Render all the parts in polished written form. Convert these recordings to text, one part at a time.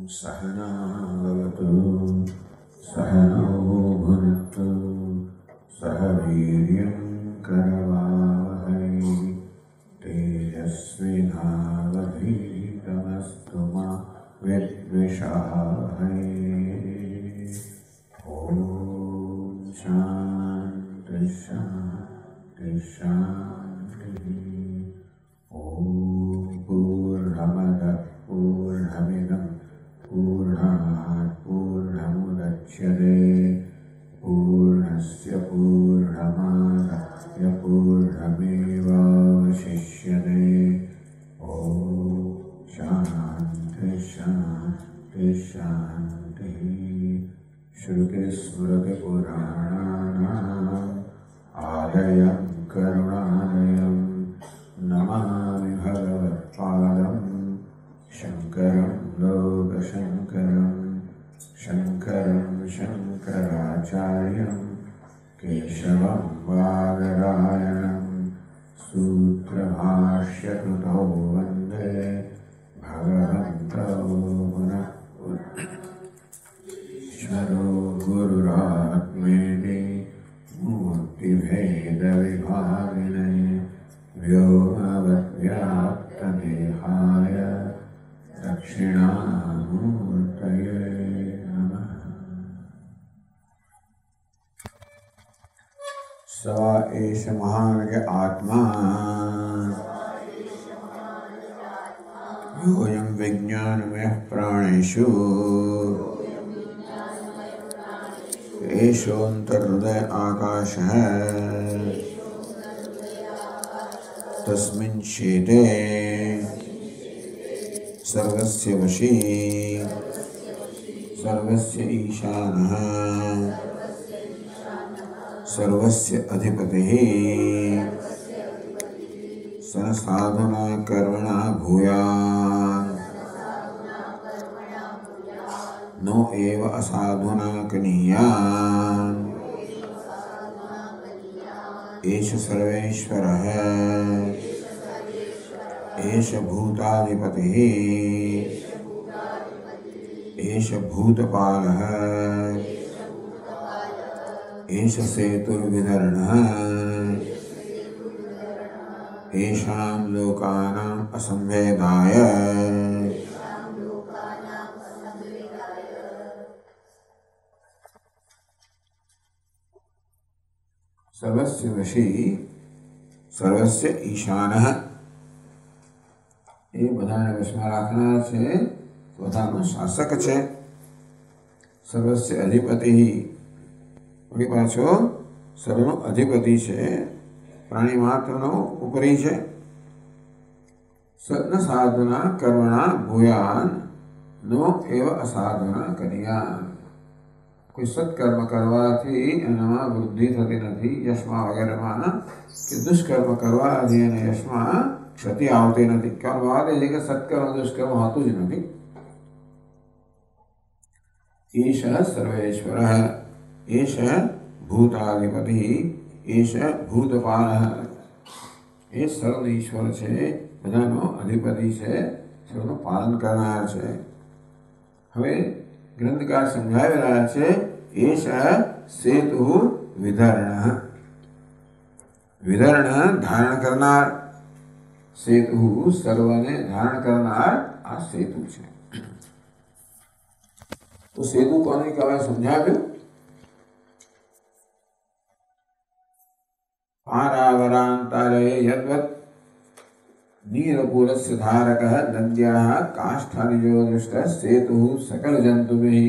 सहना भवतु सहनौ भुनक्तु सह वीर्यं करवावहै तेजस्विनावधीतमस्तु मा विद्विषावहै। ॐ शान्ति शान्ति शान्तिः। ॐ पूर्णमदः पूर्णमिदं पूर्णात् पूर्णमुदच्यते पूर्णस्य पूर्णमादाय पूर्णमेवावशिष्यते। ॐ शान्ति शान्ति शान्तिः। श्रुतिस्मृतिपुराणानाम् आलयं करुणालयं नमामि भगवत्पादं शङ्करं लोकशङ्करं शङ्करं शङ्कराचार्यं केशवं बादरायणं सूत्रभाष्यकृतौ वन्दे भगवन्तौ पुनः ईश्वरो गुरुरात्मेति मूर्तिभेदविभागिने व्योमवद्व्याप्तदेहाय दक्षिणामूर्तये नमः। स एष महानग आत्मा योऽयं विज्ञानमयः प्राणेषु एषोऽन्तर्हृदय आकाशः तस्मिन् शेते सर्वस्य वशी सर्वस्य ईशानः सर्वस्य अधिपतिः स साधना कर्मणा भूयात् नो एव असाधुना कनीयात्। एष सर्वेश्वरः एष भूताधिपतिः एष भूतपालः एष सेतुर्विधरणः येषां लोकानाम् असंभेदाय सर्वस्य वशी सर्वस्य ईशानः। એ બધાને વશમાં રાખનાર છે, બધાનો શાસક છે। સર્વસ્ય અધિપતિ વળી પાછો સર્વનો અધિપતિ છે, પ્રાણી માત્રનો ઉપરી છે। સત્ન સાધના કર્મણા ભૂયાન નો એવ અસાધના કરિયાન। કોઈ સત્કર્મ કરવાથી એનામાં વૃદ્ધિ થતી નથી યશમાં વગેરેમાં, કે દુષ્કર્મ કરવાથી એને યશમાં क्षति आवती नहीं। कारण बात है कि सत्कर्म दुष्कर्म होतुं ज नहीं। एष सर्वेश्वरः एष भूताधिपतिः एष भूतपालः। ए सर्व ईश्वर छे, बधानो अधिपति छे, सर्वनो पालन करनार छे। हवे ग्रंथकार समझावी रह्या छे एष सेतु विधरणः। विधरण धारण करनार, सेतु सर्वने धारण करनार आ सेतु छे। तो सेतु कोने कहेवाय समझाव्युं। पारावरान्तरे यद्वत् नीरपूरस्य धारकः नद्याः काष्ठानिजो दृष्टः सेतुः सकलजन्तुभिः।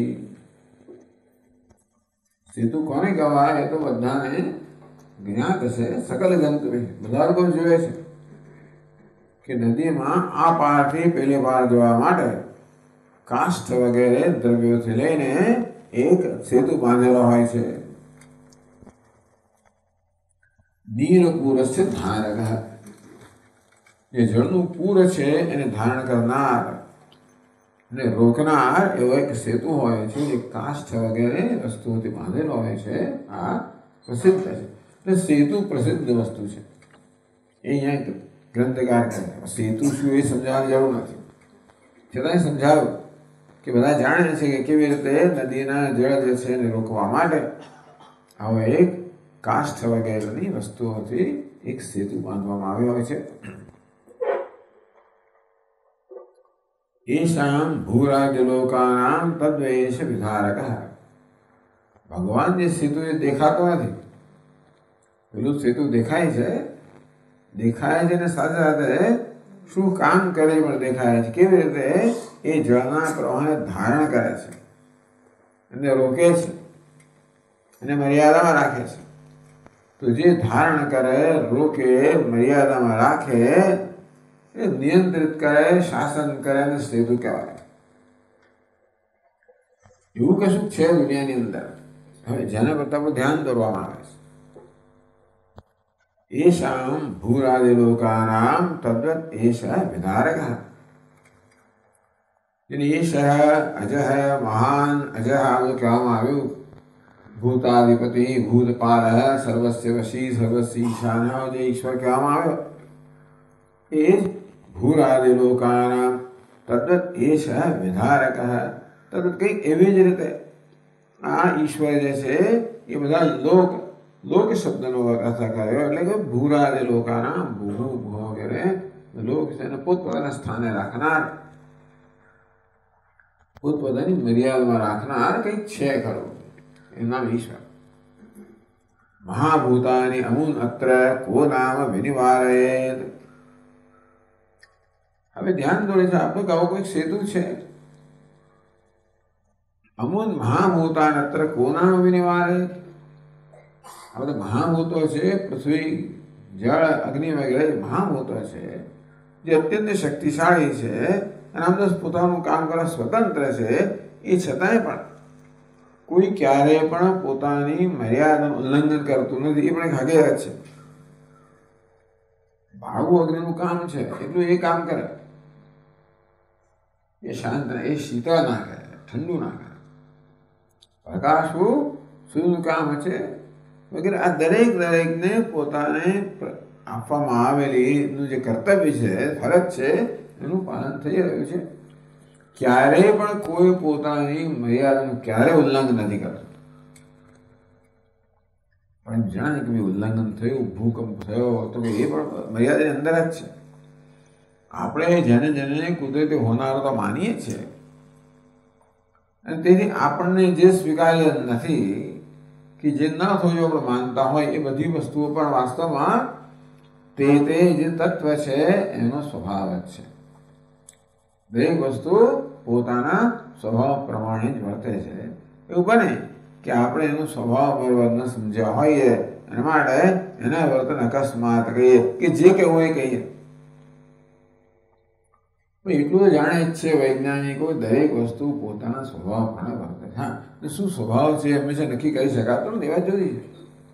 सेतु कोने कहेवाय तो बधाने ज्ञात छे। सकलजन्तुभिः बधा लोको जोये छे कि नदी में आ पार थी पेले पार जवा माटे काष्ठ वगैरह द्रव्यों थी लईने एक सेतु बांधेलो होय छे। नीरपूरस्य धारकः, जे जळनुं पूर छे एने धारण करनार ने रोकनार एवो एक सेतु होय छे, जे काष्ठ वगैरह वस्तुओथी बांधेलो होय छे। आ प्रसिद्ध छे, એટલે सेतु प्रसिद्ध वस्तु छे। ए अहींया ग्रंथकार करे सेतु शुं ए समझावવાની જરૂર નથી, છતાંય સમજાવ્યું કે બધા જાણે છે કે કેવી રીતે નદીના જળ જે છે એને રોકવા માટે આવો એક કાષ્ઠ વગેરેની વસ્તુઓથી એક સેતુ બાંધવામાં આવ્યો હોય છે. એશામ ભૂરાજલોકાનામ તદ્વેશ વિધારક. ભગવાન જે સેતુ એ દેખાતો નથી, પેલું સેતુ દેખાય છે ને સાથે સાથે શું કામ કરે પણ દેખાય છે. કેવી રીતે એ જળના પ્રવાહને ધારણ કરે છે, એને રોકે છે અને મર્યાદામાં રાખે છે. તો જે ધારણ કરે, રોકે, મર્યાદામાં રાખે, એ નિયંત્રિત કરે, શાસન કરે અને સેતુ કહેવાય. એવું કશું છે દુનિયાની અંદર હવે જેના પર તમે ધ્યાન દોરવામાં આવે છે. એશામ ભૂરાદિલોકાનામ તદ્વત એશ વિધારક. એશ અજહ મહાન, અજહ આવું કહેવામાં આવ્યું. ભૂતાધિપતિ, ભૂતપાલ, સર્વસ્ય વશી, સર્વસ્ય ઈશાન, જે ઈશ્વર કહેવામાં આવ્યો એ જ ભૂરાદિલોકાનામ તદ્વત એશ વિધારક. તદ્વત કંઈક એવી જ રીતે આ ઈશ્વર જે છે એ બધા લોક શબ્દનો અર્થ કર્યો, એટલે કે ભૂરાદિલોકાનામ, ભૂ ભૂ વગેરે લોક છે એને પોતપોતાના સ્થાને રાખનાર, પોતપોતાની મર્યાદામાં રાખનાર કંઈક છે ખરું, એનું નામ ઈશ્વર. મહાભૂતાની અમૂન અત્ર કો નામ વિનિવારયેત. હવે ધ્યાન દોરે છે આપણે કે આવો કોઈક સેતુ છે. અમૂન મહાભૂતાન અત્ર કો નામ વિનિવારયેત. આ બધા મહાભૂતો છે, પૃથ્વી, જળ, અગ્નિ વગેરે મહાભૂતો છે જે અત્યંત શક્તિશાળી છે અને આમ તો પોતાનું કામ કરવા સ્વતંત્ર છે. એ છતાંય પણ કોઈ ક્યારેય પણ પોતાની મર્યાદાનું ઉલ્લંઘન કરતું નથી. એ પણ એક હકીકત છે. ભાગવું અગ્નિનું કામ છે એટલું એ કામ કરે. એ શાંત, એ શીતળ ના કરે, ઠંડુ ના કરે. પ્રકાશવું સૂર્યનું કામ છે વગેરે. આ દરેકને પોતાને આપવામાં આવેલીનું જે કર્તવ્ય છે, ફરજ છે, એનું પાલન થઈ રહ્યું છે. ક્યારેય પણ કોઈ પોતાની મર્યાદાનું ક્યારેય ઉલ્લંઘન નથી કરતું. પણ જાણે કે ઉલ્લંઘન થયું, ભૂકંપ થયો તો એ પણ મર્યાદાની અંદર જ છે. આપણે જેને કુદરતી હોનારો તો માનીએ છીએ અને તેથી આપણને જે સ્વીકાર્ય નથી કે જે ન થયું આપણે માનતા હોય એ બધી વસ્તુઓ પણ વાસ્તવમાં તે જે તત્વ છે એનો સ્વભાવ જ છે. દરેક વસ્તુ પોતાના સ્વભાવ પ્રમાણે જ વર્તે છે. એવું બને કે આપણે એનો સ્વભાવ બરોબર ન સમજ્યા હોઈએ એના માટે એના વર્તન અકસ્માત કહીએ કે જે કહેવું એ કહીએ. એટલું જાણે જ છે વૈજ્ઞાનિકો, દરેક વસ્તુ પોતાના સ્વભાવ પ્રમાણે વર્તે છે. હા, શું સ્વભાવ છે હંમેશા નક્કી કરી શકાતો નથી, એવા જુદી છે.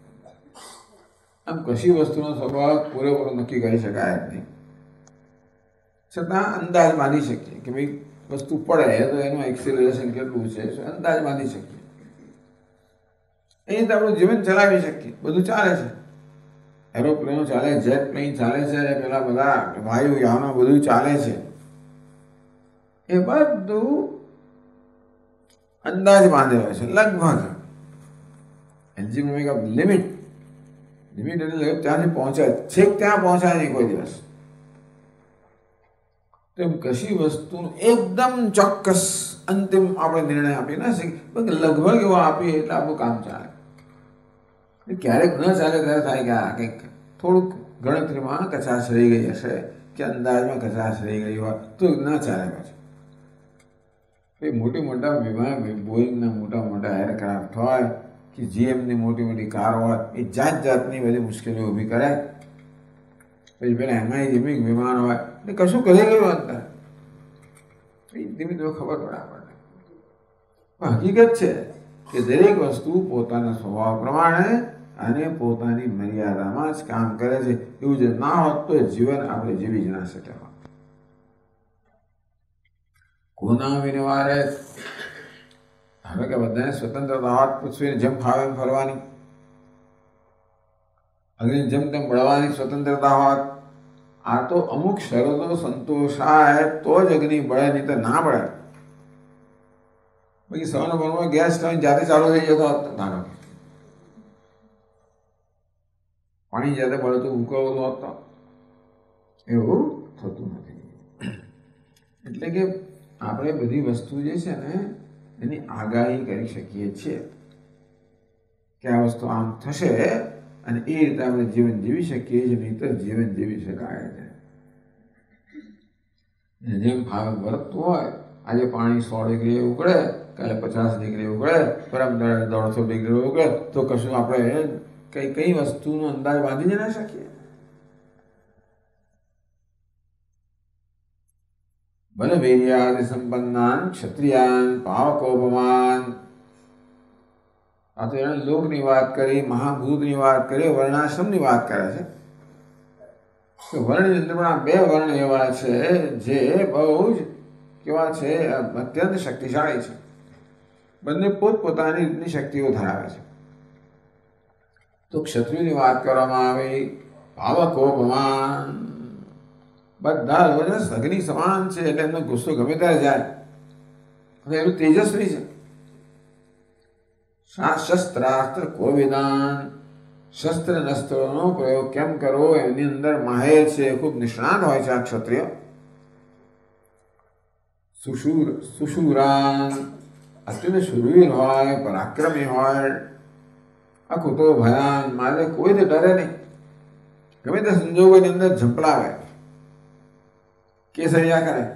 આમ કશી વસ્તુનો સ્વભાવ પૂરેપૂરો નક્કી કરી શકાય જ નહીં. છતાં અંદાજ બાંધી શકીએ કે ભાઈ વસ્તુ પડે તો એનું એક્સિલરેશન કેટલું છે, અંદાજ બાંધી શકીએ. એ રીતે આપણું જીવન ચલાવી શકીએ. બધું ચાલે છે, એરોપ્લેનો ચાલે, જેટ પ્લેન ચાલે છે, પેલા બધા વાયુયાનો બધું ચાલે છે. એ બધું અંદાજ બાંધેલો છે લગભગ. એન્જિનિયરિંગ ઓફ લિમિટ એટલે ત્યાંથી પહોંચાય, છેક ત્યાં પહોંચાય નહીં કોઈ દિવસ. તો એમ કશી વસ્તુનું એકદમ ચોક્કસ અંતિમ આપણે નિર્ણય આપી ના શકીએ, લગભગ એવો આપીએ એટલે આપણું કામ ચાલે. ક્યારેક ન ચાલે ત્યારે થાય કે આ કંઈક થોડુંક ગણતરીમાં કચાશ રહી ગઈ હશે કે અંદાજમાં કચાશ રહી ગઈ હોય તો ન ચાલે. પાછું મોટી મોટા વિમાન, બોઈંગના મોટા એરક્રાફ્ટ હોય કે જીએમની મોટી કાર હોય, એ જાતની બધી મુશ્કેલીઓ ઊભી કરે. પછી પેલા એમઆઈ વિમાન હોય એટલે કશું કરી ગયું અંદર ધીમે ધીમે ખબર પડે આપણને. પણ હકીકત છે કે દરેક વસ્તુ પોતાના સ્વભાવ પ્રમાણે અને પોતાની મર્યાદામાં જ કામ કરે છે. એવું જે ના હોત તો જીવન આપણે જીવી જ ના શક્યા. કોના વિનિવારે હવે કે બધાને સ્વતંત્રતા હોત, પૃથ્વીને જેમ ફાવે એમ ફરવાની, અગ્નિ જેમ તેમ બળવાની સ્વતંત્રતા હોત. આ તો અમુક શરતો સંતોષાય તો જ અગ્નિ બળે, નહીં તો ના બળે. પછી સવારના પરમાં ગેસ જાતે ચાલુ થઈ જતો ધારો પાણી જાતે બળતું ઉકળતું હતો એવું થતું નથી. એટલે કે આપણે બધી વસ્તુ જે છે ને એની આગાહી કરી શકીએ છીએ કે આ વસ્તુ આમ થશે અને એ રીતે આપણે જીવન જીવી શકીએ છીએ, નહીંતર જીવન જીવી શકાય છે. જેમ ભાવ વર્તતું હોય, આજે પાણી 100 ડિગ્રી ઉકળે, કાલે 50 ડિગ્રી ઉકળે, પરમ 150 ડિગ્રી ઉકળે, તો કશું આપણે કઈ વસ્તુનો અંદાજ બાંધી જ ના શકીએ. બલવીર્યાદિ સંપન્નાન ક્ષત્રિયાન પાવકોપમાન. આ તો એને લોકની વાત કરી, મહાભૂતની વાત કરી, વર્ણાશ્રમની વાત કરે છે. વર્ણની અંદર પણ આ 2 વર્ણ એવા છે જે બહુ જ કેવા છે, અત્યંત શક્તિશાળી છે. બંને પોતપોતાની રીતની શક્તિઓ ધરાવે છે. તો ક્ષત્રિયની વાત કરવામાં આવી, પાવકોપમાન, બધા લોકો સગની સમાન છે, એટલે એમનો ગુસ્સો ગમે ત્યારે જાય, એનું તેજસ્વી છે. શસ્ત્રાસ્ત્ર કોવિદાન, શસ્ત્ર નસ્ત્રોનો પ્રયોગ કેમ કરવો એની અંદર માહેર છે, ખૂબ નિષ્ણાત હોય છે આ ક્ષત્રિય. સુશૂરાન, અત્યંત શૂરવીર હોય, પરાક્રમી હોય. અકુતો ભયાન, મારે કોઈથી ડરે નહીં, ગમે તે સંજોગોની અંદર ઝંપલાવે, કેસરિયા કરે,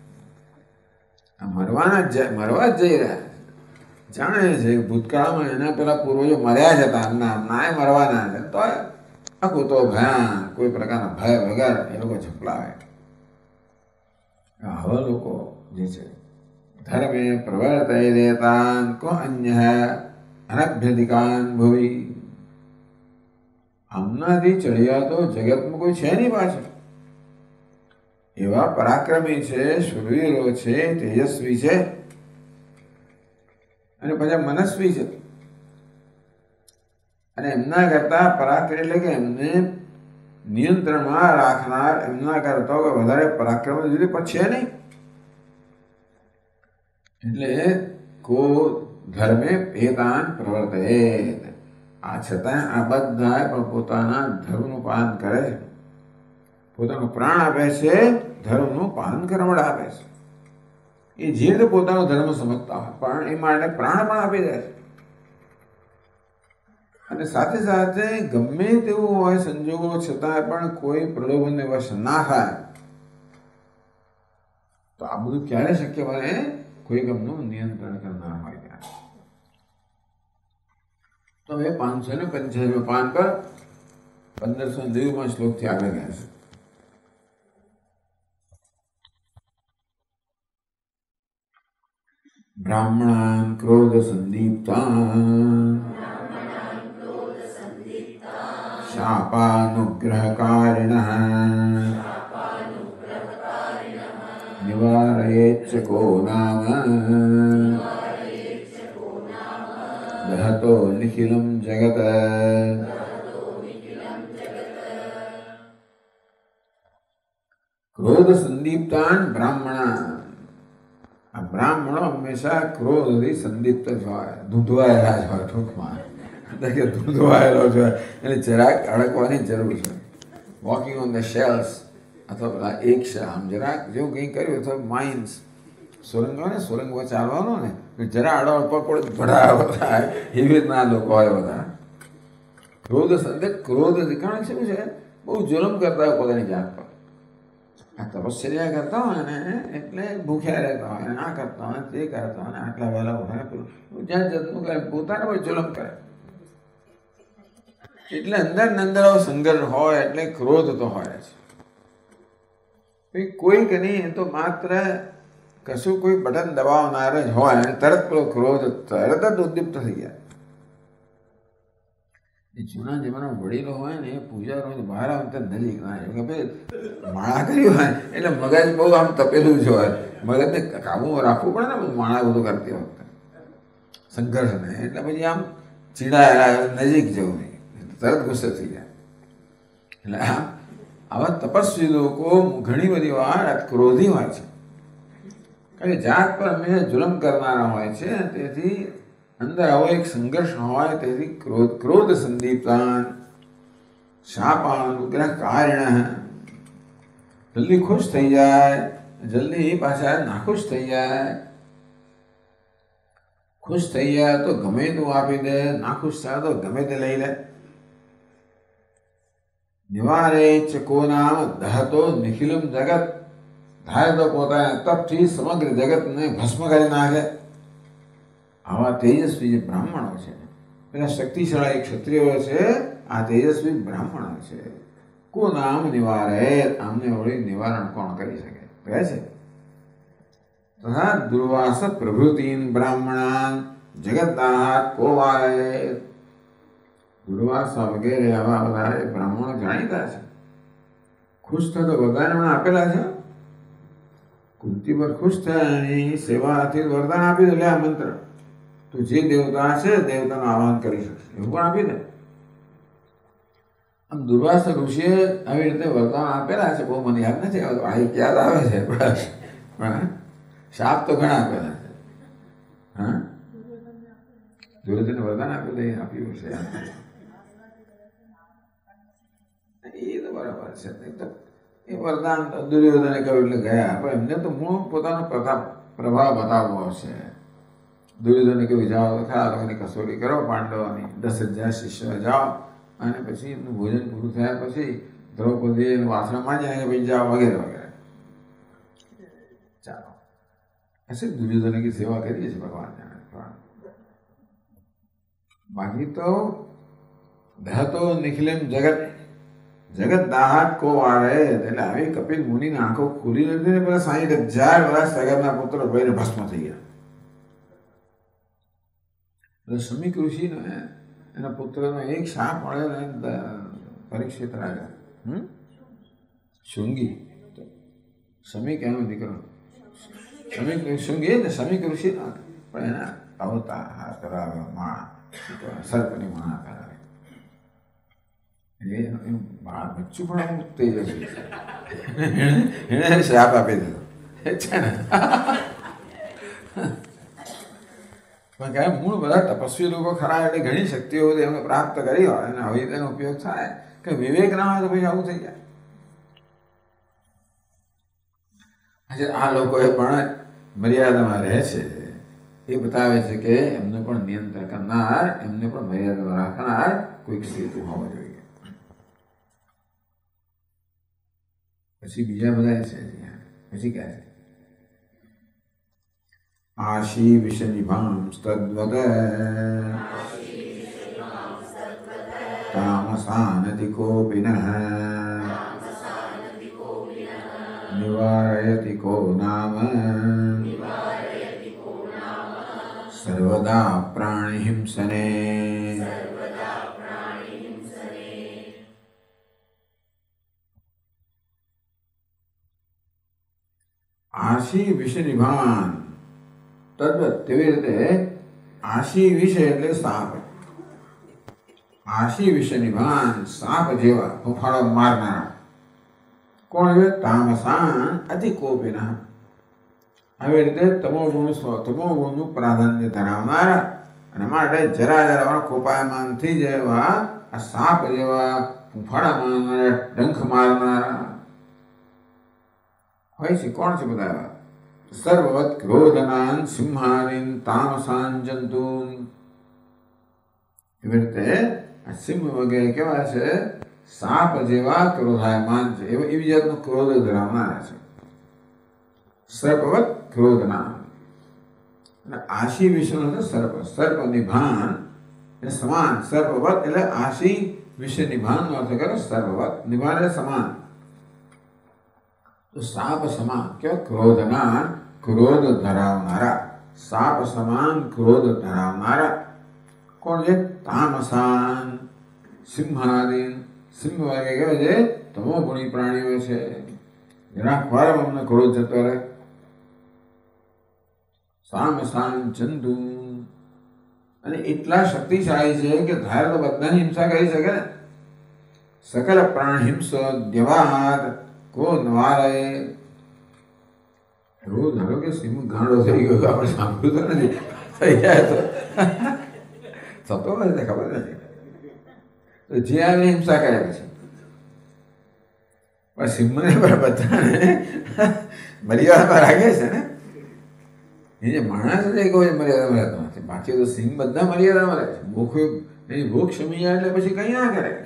મરવા જ જઈ રહ્યા. જાણે છે ભૂતકાળમાં એના પેલા પૂર્વજો મર્યા જ હતા, નાય મરવાના છે, તો અકુતો ભયાન, કોઈ પ્રકારના ભય વગર એ લોકો ઝંપલાવે. આવા લોકો જે છે ધર્મે પ્રવર્તય દેતાન કો અન્ય અનભ્યધિકાન ભુવિ. આમનાથી ચડિયા તો જગતમાં કોઈ છે નહીં પાછળ. એવા પરાક્રમી છે, શૂરવીરો છે, તેજસ્વી છે અને પછી મનસ્વી છે. અને એમના કરતા પરાક્રમ એટલે કે એમને નિયંત્રણમાં રાખનાર એમના કરતા વધારે પરાક્રમ જુદી પણ છે નહીં. એટલે કો ધર્મે ભેદાન પ્રવર્તયેત. આ છતાં આ બધા પણ પોતાના ધર્મનું પાલન કરે છે, પોતાનો પ્રાણ આપે છે, ધર્મનું પાલન કરવા માટે આપે છે. એ જે રીતે પોતાનો ધર્મ સમજતા હોય પણ એ માટે પ્રાણ પણ આપી દે છે. અને સાથે સાથે ગમે તેવું હોય સંજોગો છતાં પણ કોઈ પ્રલોભનને વશ ના થાય. તો આ બધું ક્યારે શક્ય બને? કોઈ ગમનું નિયંત્રણ કરનાર હોય ત્યારે. તો હવે 585 પાન પર 1590 શ્લોકથી આગળ ગયા છે. બ્રાહ્મણાન ક્રોધ સંદીપ્તાન શાપાનુગ્રહકારિણઃ નિવારયેચ્ચ કો નામ દહતો નિખિલમ જગત. ક્રોધ સંદીપ્તાન બ્રાહ્મણાન. આ બ્રાહ્મણો હંમેશા ક્રોધથી સંદીપ્ત જ હોય, ધૂંધવાયેલા જ હોય. ટૂંકમાં કે ધૂંધવાયેલો છે એટલે જરાક અડકવાની જરૂર છે. વોકિંગ ઓન ધ શેલ્સ અથવા પેલા એક આમ જરાક જેવું કંઈ કર્યું અથવા માઇન્સ સુરંગ હોય ને, સુરંગમાં ચાલવાનો ને જરા આડો પકડ ભડાવો થાય એવી રીતના લોકો હોય બધા. ક્રોધ સંદીપ, ક્રોધ કારણ શું છે? બહુ જુલમ કરતા હોય પોતાની જાત પર. આ તપશ્ચર્યા કરતા હોય ને એટલે ભૂખ્યા રહેતા હોય, આ કરતા હોય, તે કરતા હોય, આટલા વહેલા હોય, જ્યાં જતનું કરે, પોતાના પર જુલમ કરે. એટલે અંદર ને અંદર સંઘર્ષ હોય એટલે ક્રોધ તો હોય છે. કોઈક નહીં તો માત્ર કશું કોઈ બટન દબાવનાર જ હોય અને તરત પેલો ક્રોધ તરત જ ઉદ્દીપ્ત થઈ જાય. જૂના જમાનામાં વડીલો હોય ને એ પૂજારો બહાર આવતા નજીક ના કે ભાઈ માળા કર્યું હોય એટલે મગજ બહુ આમ તપેલું જ હોય, મગજને કાબુમાં રાખવું પડે ને માળા બધું કરતી વખતે સંઘર્ષને. એટલે પછી આમ ચીડાયેલા નજીક જવું નહીં, તરત ગુસ્સે થઈ જાય. એટલે આવા તપસ્વી લોકો ઘણી બધી વાર ક્રોધી હોય છે. કારણ કે જાત પર હંમેશા જુલમ કરનારા હોય છે, તેથી અંદર આવો એક સંઘર્ષ હોય, તેથી ક્રોધ સંદીપ્તાન શાપાન ઉગ્રહ કારિણ, જલ્દી ખુશ થઈ જાય, જલ્દી પાછા નાખુશ થઈ જાય. ખુશ થઈ જાય તો ગમે તું આપી દે, નાખુશ થાય તો ગમે તે લઈ લે. નિવારે ચકો નામ દહતો નિખિલમ જગત, ધારે તો પોતાના તપથી સમગ્ર જગતને ભસ્મ કરી નાખે. આવા તેજસ્વી જે બ્રાહ્મણો છે, પેલા શક્તિશાળી ક્ષત્રિયો છે, આ તેજસ્વી બ્રાહ્મણો છે. કો નામ નિવારે, આમને વળી નિવારણ કોણ કરી શકે? કહે છે તથા દુર્વાસ પ્રભૃતિન બ્રાહ્મણાન જગતદાહ કો વારે. દુર્વાસા વગેરે આવા બધા બ્રાહ્મણો જાણીતા છે. ખુશ થતો વરદાન આપેલા છે. કુંતી પર ખુશ થયા એની સેવાથી વરદાન આપી દે, લે આ મંત્ર તું જે દેવતા છે દેવતાનું આહ્વાન કરી શકશે, એવું પણ આપી દે. આમ દુર્વાસા ઋષિએ આવી રીતે વરદાન આપેલા છે. બહુ મને યાદ નથી આવતું, આ યાદ આવે છે પણ શાપ તો ઘણા આપેલા છે. હા, દુર્યોધને વરદાન આપ્યું, આપ્યું છે એ તો બરાબર છે. એ વરદાન દુર્યોધને કહ્યું એટલે ગયા, પણ એમને તો મૂળ પોતાનો પ્રભાવ બતાવવો છે. દુર્યોધને કહ્યું જાઓ ખરા લોકોની કસોટી કરો પાંડવોની, 10,000 શિષ્યો જાઓ, અને પછી એમનું ભોજન પૂરું થયા પછી દ્રૌપદી એનું વાસણ માંજ્યા કે ભાઈ જાઓ વગેરે વગેરે. ચાલો ऐसे दुर्योधन की सेवा करिए भगवान जाने. बाकी तो दहतो निखिलम जगत, जगत दाहत को वारे. એટલે આવી કપિલ મુનિની આંખો ખુલી નથી ને પેલા 60,000 વર્ષ સગરના પુત્રો ભાઈને ભસ્મ થઈ ગયા. એટલે શમીક ઋષિને એના પુત્રનો એક શાપ મળ્યો ને પરીક્ષિત રાજા શુંગી. શમીક એનો દીકરો શમીક શુંગી ને શમીક ઋષિ પણ એના અવતાર કરાવે, સર્પની મણા કરાવે. એનું બચ્ચું પણ અમુક તેજસ્વી છે. એને શ્રાપ આપી દીધો છે ને. પણ કહે મૂળ બધા તપસ્વી લોકો ખરા એટલે ઘણી શક્તિઓ એમને પ્રાપ્ત કરી હોય અને હવે તેનો ઉપયોગ થાય કે વિવેક ના હોય તો ભાઈ આવું થઈ જાય. આ લોકોએ પણ મર્યાદામાં રહે છે એ બતાવે છે કે એમને પણ નિયંત્રણ કરનાર, એમને પણ મર્યાદામાં રાખનાર કોઈક સેતુ હોવો જોઈએ. પછી બીજા બધા છે, પછી કહે છે આશી વિષનિભાં તદ્વદ તામસાનતિ કોપિનઃ નિવારયતિ કો નામ સર્વદા પ્રાણિ હિંસને. આશી વિષ નિભાન તદ્વત, તેવી રીતે આશી વિષ એટલે સાપ. આશી વિષ નિભાન સાપ જેવા હુંફાળો મારનારા. કોણ છે? તામસાન અતિ કોપિનઃ. આવી રીતે તમોગુણનું પ્રાધાન્ય ધરાવનારા અને માટે જરા જરા કોપાયમાનથી જેવા આ સાપ જેવા હુંફાળા મારનારા, ડંખ મારનારા હોય છે. કોણ છે બધા? સર્વવત ક્રોધનાન સિંહાનીન તામસાન જંતુન. એવી રીતે આ સિંહ વગેરે કેવા છે? સાપ જેવા ક્રોધાયમાન છે, એવી જાતનો ક્રોધ ધરાવનારા છે. સર્પવત ક્રોધનાન. આશી વિષયનો સર્પ, સર્પ નિભાન એટલે સમાન. સર્પવત એટલે આશી વિષય નિભાનનો અર્થ કરે સર્પવત, નિભાન એટલે સમાન. તો સાપ સમાન કેવા? ક્રોધના, ક્રોધ ધરાવનારા. સાપ સમાન ક્રોધ ધરાવનારા કોણ છે? તામસાન સિંહાદીન. સિંહ વાગે કહેવાય છે તમો ગુણી પ્રાણીઓ છે. જરાક વાર અમને ક્રોધ જતો રહે. તામસાન ચંદુ. અને એટલા શક્તિશાળી છે કે ધારે તો બધાની હિંસા કરી શકે ને. સકલ પ્રાણ હિંસ દ્યવાદ કો નવારે. રોજ ધારો કે સિંહ ગાંડો થઈ ગયો આપણે સાંભળ્યું તો નથી, થઈ જાય તો થતો નથી, ખબર નથી. તો જે આવે હિંસા કરે પછી. પણ સિંહને બધાને મર્યાદામાં રાખે છે ને. એ જે માણસ છે એ કોઈ મર્યાદામાં રહેતો નથી. બાકી તો સિંહ બધા મર્યાદામાં રહે છે. એની ભૂખ શમી જાય એટલે પછી કંઈ ના કરે.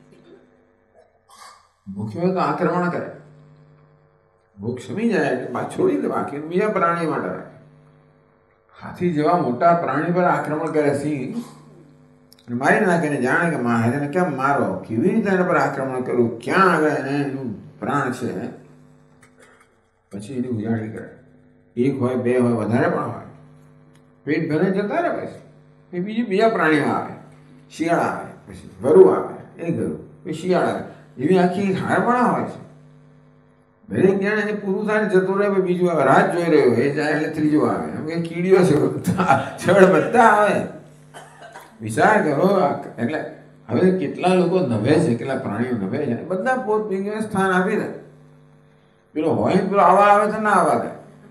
ભૂખ્યો તો આક્રમણ કરે. ભૂખ શમી જાય એટલે છોડી દે, બાકી બીજા પ્રાણી માટે રાખે. હાથી જેવા મોટા પ્રાણી પર આક્રમણ કરે સિંહ, મારી નાખીને જાણે કે એને કેમ મારો, કેવી રીતે એના પર આક્રમણ કરવું, ક્યાં આગળ એનું પ્રાણ છે, પછી એની ઉજાણી કરે. એક હોય, બે હોય, વધારે પણ હોય. પેટ ભરે જતા રહે પછી બીજા પ્રાણીઓ આવે. શિયાળ આવે, પછી વરુ આવે, એ ગયું, પછી શિયાળ આવે. એવી આખી હારપણા હોય છે. દરેક જણ એને પૂરું થાય જતું રહે, બીજું આવે, રાત જોઈ રહ્યો એ જાય એટલે ત્રીજું આવે. એમ કે કીડીઓ છે છળ બધા આવે. વિચાર કરો. એટલે હવે કેટલા લોકો નભે છે, કેટલા પ્રાણીઓ નભે છે, બધા પોતપોતાનું સ્થાન આપી દે. પેલો હોય પેલો આવા આવે તો ના આવવા દે.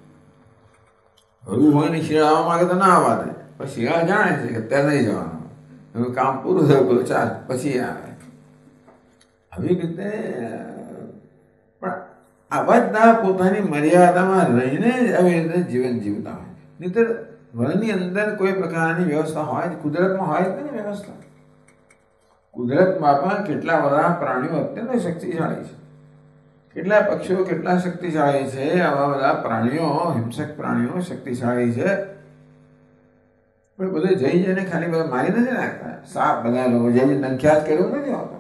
હરું હોય ને શિયાળ આવવા માંગે તો ના આવવા દે. પણ શિયાળ જાણે છે કે ત્યાં નહીં જવાનું, એનું કામ પૂરું થયું, પેલું ચાલ પછી આવે. આવી રીતે પણ આ બધા પોતાની મર્યાદામાં રહીને જ આવી રીતે જીવન જીવતા હોય. નહીંતર વનની અંદર કોઈ પ્રકારની વ્યવસ્થા હોય, કુદરતમાં હોય જ નહીં વ્યવસ્થા. કુદરતમાં પણ કેટલા બધા પ્રાણીઓ અત્યંત શક્તિશાળી છે. કેટલા પક્ષીઓ કેટલા શક્તિશાળી છે. આવા બધા પ્રાણીઓ, હિંસક પ્રાણીઓ શક્તિશાળી છે. પણ બધે જઈ જઈને ખાલી બધા મારી નથી નાખતા. સાપ બધા લોકો જઈને દંખ્યાત કર્યું નથી હોતો.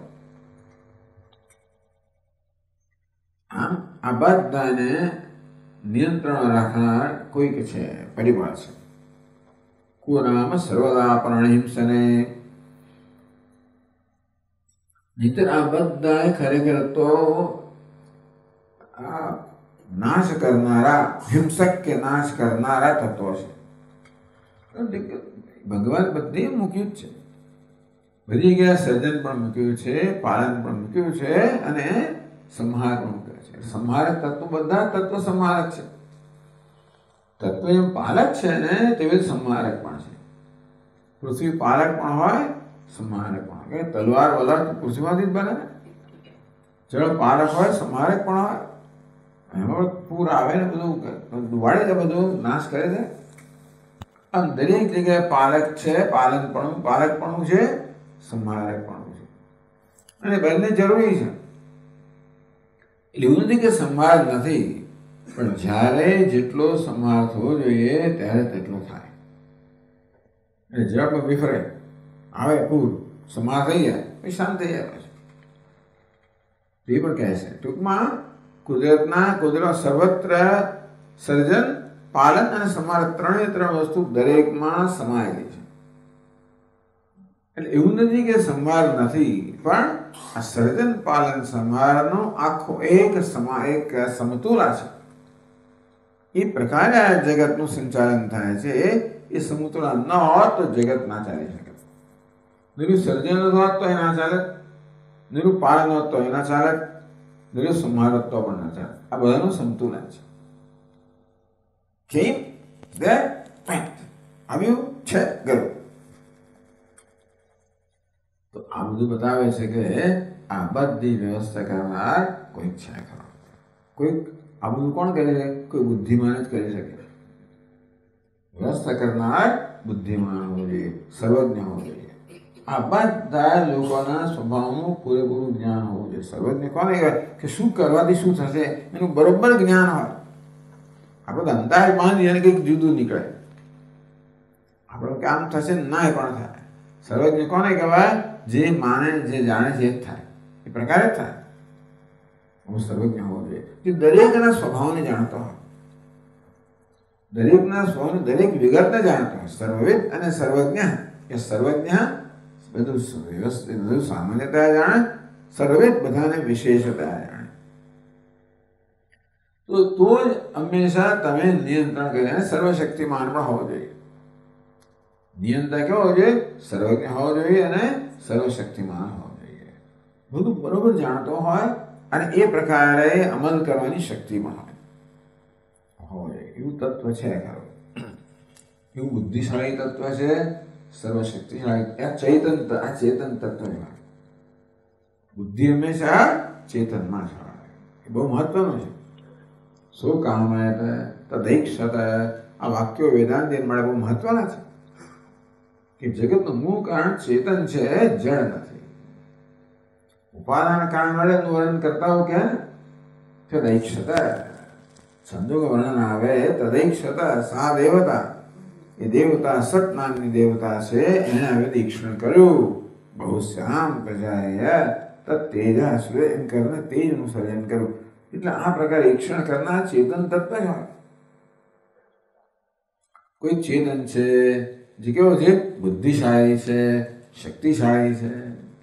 આમ આ બધાને નિયંત્રણ રાખનાર કોઈક છે, પરિબળ છે. કુનામ સર્વદા પ્રાણીહિંસને. નહીંતર આ બધા ખરેખર તો આ નાશ કરનારા, હિંસક કે નાશ કરનારા તત્વો છે. ભગવાન બધે મૂક્યું જ છે. બધી જગ્યાએ સર્જન પણ મૂક્યું છે, પાલન પણ મૂક્યું છે, અને સંહાર પણ મૂક્યો છે. સંહારક તત્વ, બધા તત્વ સંહારક છે. તત્વ એમ પાલક છે ને તેવી સંહારક પણ છે. પૃથ્વી પાલક પણ હોય, સંહારક પણ હોય. તલવાર વલર તો પૃથ્વીમાંથી જ બને ને. જળ પાલક હોય, સંહારક પણ હોય. એમાં પૂર આવે ને બધું ડુબાડે છે, બધું નાશ કરે છે. આમ દરેક જગ્યાએ પાલક છે, પાલકપણું છે, સંહારકપણું છે. અને બંને જરૂરી છે. એટલે એવું નથી કે સંહાર નથી, પણ જ્યારે જેટલો સંહાર થવો જોઈએ ત્યારે તેટલો થાય. એટલે જળ વિફરે, આવે પૂર, સંહાર થઈ જાય, પછી શાંત થઈ જાય. એ પણ કહે છે ટૂંકમાં કુદરત સર્વત્ર સર્જન, પાલન અને સંહાર ત્રણ વસ્તુ દરેકમાં સમાયેલી છે. એટલે એવું નથી કે સંહાર નથી, પણ આ સર્જન, પાલન, સંહારનો આખો એક સમતુલા છે. એ પ્રકારે આ જગતનું સંચાલન થાય છે. એ સમતુલા ન હોત તો જગત ના ચાલી શકે. નિરું સર્જન હોત તો એ ના ચાલે, નિરું પાલન હોત તો એ ના ચાલે, નિરું સંહાર હોત તો પણ ના ચાલે. આ બધાનું સંતુલન છે. કેમ? આવ્યું છે ગયું. તો આ બધું બતાવે છે કે આ બધી વ્યવસ્થા કરનાર કોઈક છે ખરો. કોઈક આ બધું કોણ કરે છે? કોઈ બુદ્ધિમાન જ કરી શકે. વ્યવસ્થા કરનાર બુદ્ધિમાન હોવો જોઈએ, સર્વજ્ઞ હોવો જોઈએ. આ બધા લોકોના સ્વભાવનું પૂરેપૂરું જ્ઞાન હોવું જોઈએ. સર્વજ્ઞ કોને કહેવાય? કે શું કરવાથી શું થશે એનું બરોબર જ્ઞાન હોય. આપણે અંદાજ બાંધી અને કંઈક જુદું નીકળે. આપણે કામ થશે ના એ પણ થાય. સર્વજ્ઞ કોને કહેવાય? જે માને, જે જાણે છે એ જ થાય, એ પ્રકારે જ થાય. હું સર્વજ્ઞ હોવો જોઈએ. જે દરેકના સ્વભાવને જાણતો હોય, દરેકના સ્વભાવની દરેક વિગતને જાણતો હોય. સર્વવિદ અને સર્વજ્ઞ. એ સર્વજ્ઞ બધું વ્યવસ્થિત, બધું સામાન્યતા જાણે, સર્વવિદ બધાને વિશેષતા જાણે. તો જ હંમેશા તમે નિયંત્રણ કરી, અને સર્વશક્તિમાન પણ હોવો જોઈએ. નિયંત્રણ કેવો હોવો જોઈએ? સર્વજ્ઞ હોવો જોઈએ અને સર્વશક્તિમાન હોવો જોઈએ. બધું બરોબર જાણતો હોય અને એ પ્રકારે અમલ કરવાની શક્તિમાં હોય. હોય એવું તત્વ છે ખરું. એવું બુદ્ધિશાળી તત્વ છે, સર્વશક્તિશાળી આ ચેતન તત્વ. બુદ્ધિ હંમેશા ચેતનમાં છે. એ બહુ મહત્વનું છે. શું કામ તદૈક્ષત આ વાક્યો વેદાંત મળે બહુ મહત્વના છે કે જગતનું મૂળ કારણ ચેતન છે, જળ નથી. ઉપાદાન કારણ મળે વર્ણન કરતા હો કે તદૈક્ષત સંજોગ વર્ણન આવે. તદૈક્ષત સા દેવતા, એ દેવતા સત નામની દેવતા છે, એને હવે દીક્ષણ કર્યું. બહુ શ્યામ પ્રજાએ તેજા સૂર્ય એમ કરીને તેજનું સર્જન કર્યું. એટલે આ પ્રકારે ઈક્ષણ કરનાર ચેતન તત્વ જ હોય. કોઈ ચેતન છે જે કેવો છે? બુદ્ધિશાળી છે, શક્તિશાળી છે.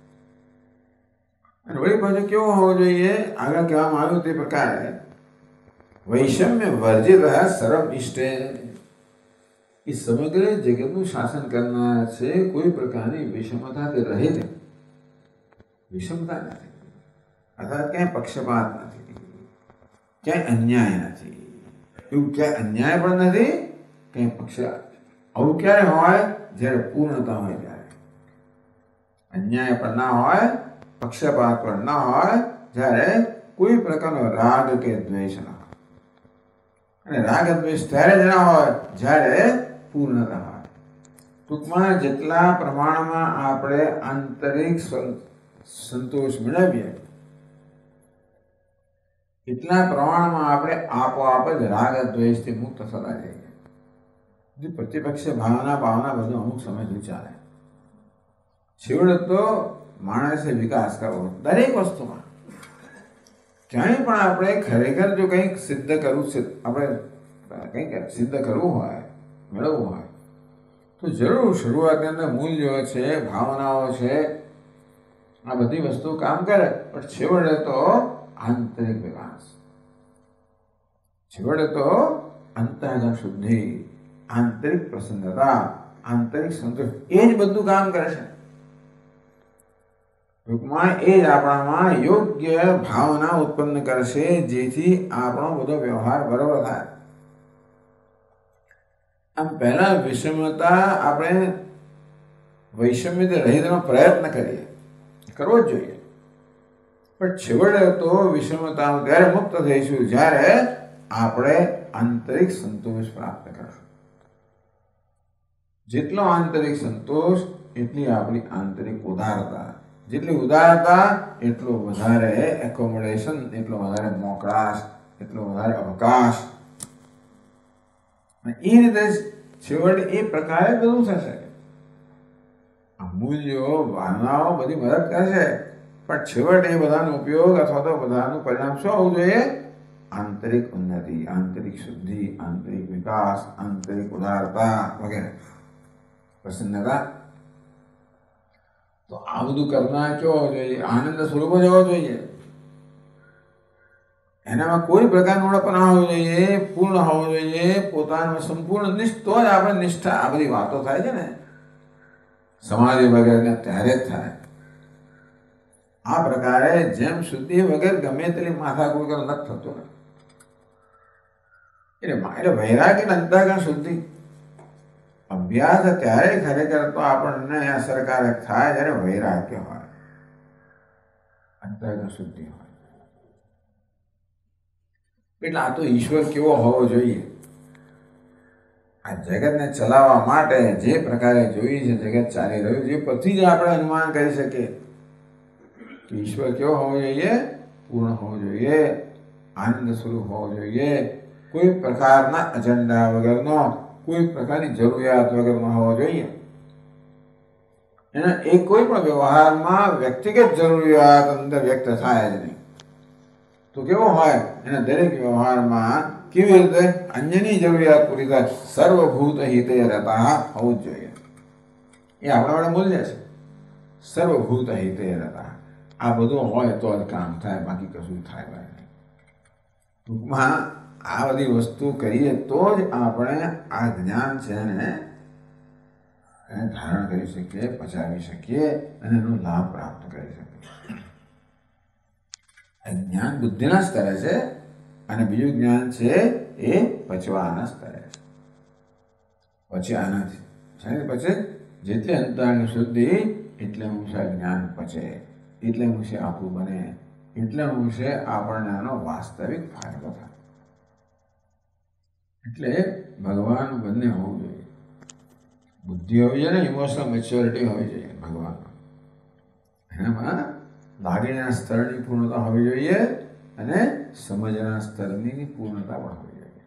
અને વળી પાછો કેવો હોવો જોઈએ? આગળ કહેવામાં આવ્યું તે પ્રકારે વૈષમ્ય વર્જિત સર્વ ઇષ્ટે. એ સમગ્ર જગતનું શાસન કરનાર છે. કોઈ પ્રકારની વિષમતા તે રહે નહીં. વિષમતા નથી, અર્થાત ક્યાંય પક્ષપાત નથી, ક્યાંય અન્યાય નથી. એવું ક્યાંય અન્યાય પણ નથી, ક્યાંય પક્ષપાત. આવું ક્યારે હોય? જ્યારે પૂર્ણતા હોય ત્યારે. અન્યાય પણ ના હોય, પક્ષપાત પણ ના હોય, જ્યારે કોઈ પ્રકારનો રાગ કે દ્વેષ ના હોય. અને રાગ દ્વેષ ત્યારે જ ના હોય જ્યારે પૂર્ણતા હોય. ટૂંકમાં જેટલા પ્રમાણમાં આપણે આંતરિક સંતોષ મેળવીએ એટલા પ્રમાણમાં આપણે આપોઆપ જ રાગ દ્વેષથી મુક્ત થતા જઈએ. પ્રતિપક્ષ ભાવના બધું અમુક સમય સુધી ચાલે. છેવટે તો માણસે વિકાસ કરવો દરેક વસ્તુમાં. ક્યાંય પણ આપણે ખરેખર જો કંઈક સિદ્ધ કરવું છે, આપણે કંઈક સિદ્ધ કરવું હોય, મેળવવું હોય, તો જરૂર શરૂઆતની અંદર મૂલ્યો છે, ભાવનાઓ છે, આ બધી વસ્તુ કામ કરે. પણ છેવટે તો આંતરિક વિકાસ, છેવટે તો અંતઃકરણ શુદ્ધિ, આંતરિક પ્રસન્નતા, આંતરિક સંતોષ, એ જ બધું કામ કરે છે. ટૂંકમાં એ જ આપણામાં યોગ્ય ભાવના ઉત્પન્ન કરશે, જેથી આપણો બધો વ્યવહાર બરોબર થાય. આમ પહેલા વિષમતા આપણે વૈષમ્યથી રહિતનો પ્રયત્ન કરીએ, કરવો જ જોઈએ. પણ છેવટે તો વિષમતા ત્યારે મુક્ત થઈશું જ્યારે આપણે આંતરિક સંતોષ પ્રાપ્ત કરશું. જેટલો આંતરિક સંતોષ એટલી આપણી આંતરિક ઉદારતા, જેટલી ઉદારતા એટલો વધારે એકોમોડેશન, એટલો વધારે મોકળાશ, એટલો વધારે અવકાશ. એ રીતે છેવટે એ પ્રકારે બધું થશે. મૂલ્યો, ભાવનાઓ બધી મદદ કરશે, પણ છેવટે એ બધાનો ઉપયોગ અથવા તો બધાનું પરિણામ શું હોવું જોઈએ? આંતરિક ઉન્નતિ, આંતરિક શુદ્ધિ, આંતરિક વિકાસ, આંતરિક ઉદારતા વગેરે, પ્રસન્નતા. તો આ બધું કરનાર કેવો હોવો જોઈએ? આનંદ સ્વરૂપ જ હોવો જોઈએ. એનામાં કોઈ પ્રકારનો ઉણપ ના હોવો જોઈએ, પૂર્ણ હોવો જોઈએ, પોતાનો સંપૂર્ણ નિષ્ઠ. તો જ આપણે નિષ્ઠા, આ બધી વાતો થાય છે ને સમાધિ વગેરે, ત્યારે જ થાય. આ પ્રકારે જેમ શુદ્ધિ વગર ગમે તેટલી માથાકૂટ કરે નથી થતું ને. એટલે વૈરાગ્ય અંતઃકરણ શુદ્ધિ અભ્યાસ ત્યારે ખરેખર તો આપણને અસરકારક થાય જ્યારે વૈરાગ્ય હોય, અંતઃકરણ શુદ્ધિ હોય. એટલે આ તો ઈશ્વર કેવો હોવો જોઈએ? આ જગતને ચલાવવા માટે જે પ્રકારે જોઈએ છે, જગત ચાલી રહ્યું છે, પરથી જ આપણે અનુમાન કરી શકીએ કે ઈશ્વર કેવો હોવો જોઈએ? પૂર્ણ હોવો જોઈએ, આનંદ સ્વરૂપ હોવો જોઈએ, કોઈ પ્રકારના અજંડા વગરનો, કોઈ પ્રકારની જરૂરિયાત વગરનો હોવો જોઈએ. એના એ કોઈ પણ વ્યવહારમાં વ્યક્તિગત જરૂરિયાત અંદર વ્યક્ત થાય જ નહીં. તો કેવો હોય? એના દરેક વ્યવહારમાં કેવી રીતે અન્યની જરૂરિયાત પૂરી થાય, સર્વભૂત હિતે રતા હોવું જ જોઈએ. એ આપણા માટે મૂલ્ય છે. સર્વભૂત હિતે રતા, આ બધું હોય તો જ કામ થાય, બાકી કશું થાય નહીં. ટૂંકમાં આ બધી વસ્તુ કરીએ તો જ આપણે આ જ્ઞાન છે એને ધારણ કરી શકીએ, પચાવી શકીએ અને એનો લાભ પ્રાપ્ત કરી શકીએ. જ્ઞાન બુદ્ધિના સ્તરે છે અને બીજું જ્ઞાન છે એ પચવાના સ્તરે છે. પછી આનાથી પછી જેટલી અંતરની શુદ્ધિ એટલે અંશે જ્ઞાન પચે, એટલે અંશે આપણું બને, એટલે અંશે આપણને આનો વાસ્તવિક ફાયદો થાય. એટલે ભગવાન બંને હોવું જોઈએ. બુદ્ધિ હોવી જોઈએ ને ઇમોશનલ મેચ્યોરિટી હોવી જોઈએ ભગવાનમાં. એનામાં લાગણીના સ્તરની પૂર્ણતા હોવી જોઈએ અને સમજના સ્તરની પૂર્ણતા પણ હોવી જોઈએ.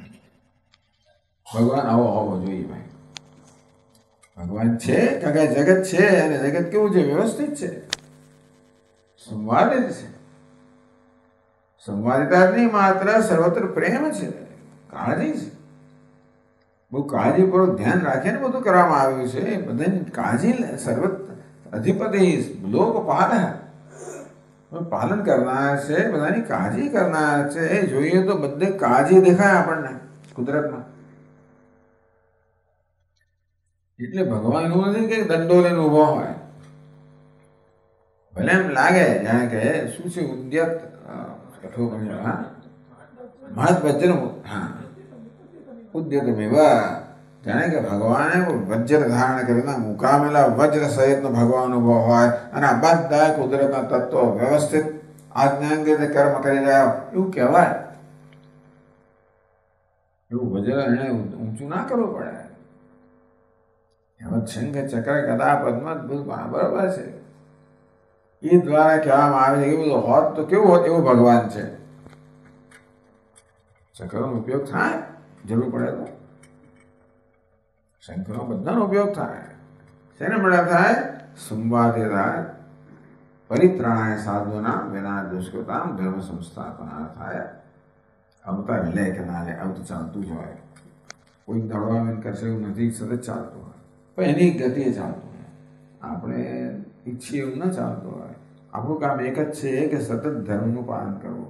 ભગવાન આવો હોવો જોઈએ ભાઈ. ભગવાન છે કારણ કે જગત છે અને જગત કેવું છે? વ્યવસ્થિત છે, સંવાદિત છે. સંવાદિતા નહીં માત્ર સર્વત્ર પ્રેમ છે, કાળજી છે. બહુ કાળજીપૂર્વક ધ્યાન રાખીને બધું કરવામાં આવ્યું છે. બધાની કાળજી સર્વત્ર અધિપતિ લોકપાલ પાલન કરનાર છે, બધાની કાળજી કરનાર છે. એ જોઈએ તો બધે કાળજી દેખાય આપણને કુદરતમાં. એટલે ભગવાન એવું નથી કે દંડો લઈને ઉભો હોય. ભલે એમ લાગે જાણે કે શું છે ઉદ્યત મહત્વજ્ર ઉદ્યત જાણે કે ભગવાને વજ્ર ધારણ કરીને મુકામેલા વજ્ર સહિતનો ભગવાન ઉભો હોય અને આ બધા કુદરતના તત્વો વ્યવસ્થિત આજ્ઞાંગ રીતે કર્મ કરી રહ્યા એવું કહેવાય. એવું વજ્ર એને ઊંચું ના કરવું પડે. એમાં શંખ ચક્ર ગદા પદ્મ બરોબર છે. એ દ્વારા કહેવામાં આવે છે કે બધું હોત તો કેવું હોત એવું ભગવાન છે. ચક્રનો ઉપયોગ થાય જરૂર પડે તો. શંખનો બધાનો ઉપયોગ થાય. શેને મળે થાય? સંવાદિતા પરિત્રાણાય સાધુના વિના દુષ્કૃતામ ધર્મ સંસ્થાપના થાય. આવતા લે કે ના લે આવું તો ચાલતું જ હોય. કોઈ દોડવા કરશે એવું નથી, સતત ચાલતું હોય. પણ એની ગતિએ ચાલતું હોય. આપણે ઈચ્છીએ એવું ન ચાલતું હોય. આપણું કામ એક જ છે કે સતત ધર્મનું પાલન કરવું,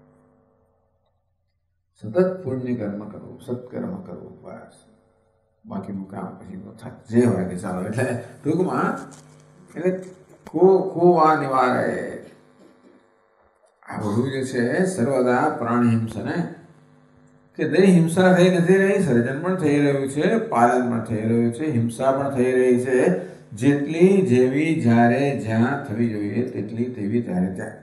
સતત પુણ્ય કર્મ કરવું, સત્કર્મ કરવું, બસ. બાકીનું કામ પછી જે હોય કે ચાલો. એટલે ટૂંકમાં એટલે ખોવા નિવારે આ બધું જે છે સર્વદા પ્રાણી હિંસા ને કે દરેક હિંસા થઈ નથી રહી, સર્જન પણ થઈ રહ્યું છે, પાલન પણ થઈ રહ્યું છે, હિંસા પણ થઈ રહી છે. જેટલી જેવી જ્યારે જ્યાં થવી જોઈએ તેટલી તેવી ત્યારે ત્યાં.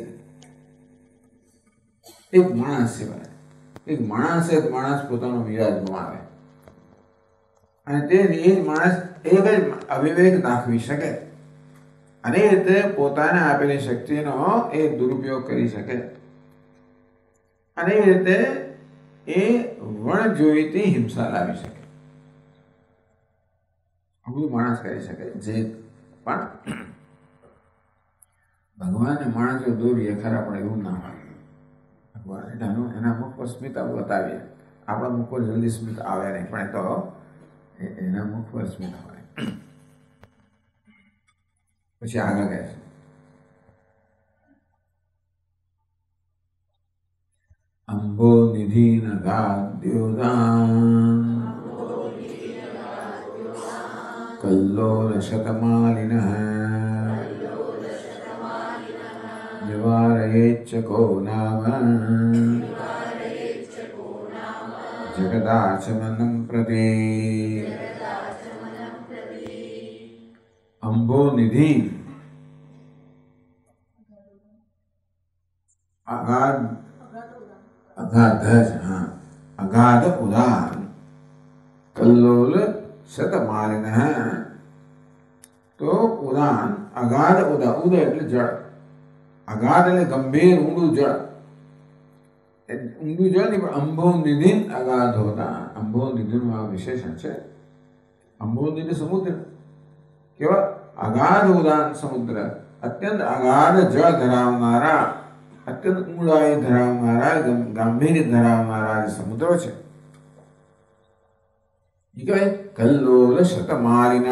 એક માણસ સિવાય એક માણસ પોતાનો વિરાજ ગુમાવે અને તે જ માણસ એક જ અવિવેક દાખવી શકે અને એ રીતે પોતાને આપેલી શક્તિનો એ દુરુપયોગ કરી શકે અને એ રીતે એ વણજોઈતી હિંસા લાવી શકે. બધું માણસ કરી શકે. જે પણ ભગવાનને માણસો દોરીએ ખરા પણ એવું ના હોય. ભગવાન એના મુખ પર સ્મિત બતાવીએ. આપણા મુખ પર જલ્દી સ્મિત આવે નહીં, પણ તો એના મુખ પર સ્મિત હોય. પછી આગળ કહે છે અંબો નિધિ નગાદ્યોદાન કલ્લોલ શતમાલિનઃ નિવારયેચ્ચ કો નામ જગદાચમનં પ્રતિ. અંબો નિધિ અગાધ ઉદાન કલ્લોલ શતમાલિનઃ. તો ઉદાન અગાધ ઉદ એટલે જળ, અગાધ એટલે ગંભીર ઊંડું જળ. ઊંડું જળ નહીં પણ અંબો નિધિ અગાધ હોતા. અંબો નિધિનું આ વિશેષણ છે. અંબો નિધિ સમુદ્ર કેવા અગાધ ઉદાન સમુદ્ર, અત્યંત અગાધ જળ ધરાવનારા, અત્યંત ઊંડાઈ ધરાવનારા, ગાંભીર્ય ધરાવનારા જે સમુદ્રો છે એ કહેવાય કલ્લોલ શતમાલિનઃ.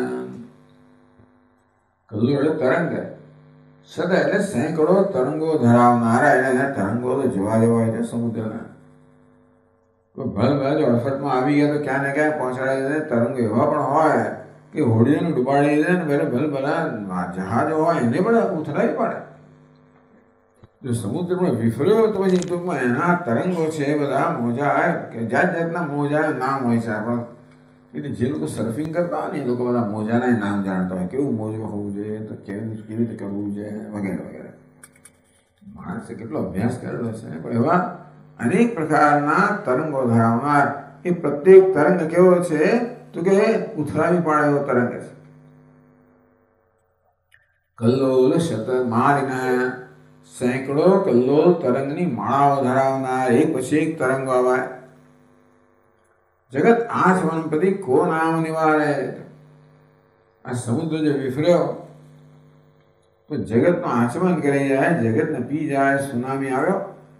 કલ્લોલ એટલે તરંગ, શત એટલે સેંકડો તરંગો ધરાવનારા. એને તરંગો તો જોવા જેવા હોય છે સમુદ્રના. ભલે ભલે અડફટમાં આવી ગયા તો ક્યાં ને ક્યાં પહોંચાડી દે. તરંગો એવા પણ હોય કે હોડીને ડૂબાડી દે ને ભલે ભલે ભલા જહાજો હોય એને પણ ઉથલાવી પડે. જો સમુદ્રમાં વિફર્યો તો પછી ટૂંકમાં એના તરંગો છે એ બધા મોજા કે જાત જાતના મોજા નામ હોય છે. આપણે એટલે જે લોકો સર્ફિંગ કરતા હોય ને એ લોકો બધા મોજાના નામ જાણતા હોય, કેવું મોજું હોવું જોઈએ, તો કેવી રીતે કરવું જોઈએ, વગેરે વગેરે. માણસે કેટલો અભ્યાસ કરેલો છે. પણ એવા અનેક પ્રકારના તરંગો ધરાવનાર એ પ્રત્યેક તરંગ કેવો છે તો કે ઉથરાવી પાડે એવો તરંગ છે. કલ્લોલ શત માલિના, સેંકડો કલ્લોલ તરંગની માળાઓ ધરાવનાર એક પછી એક તરંગો આવે. જગત આઠ વનસ્પતિ કો નામ નિવારે. આ સમુદ્ર જે વિફર્યો તો જગતનો આચમન કરી જાય, જગતને પી જાય. સુનામી આવ્યો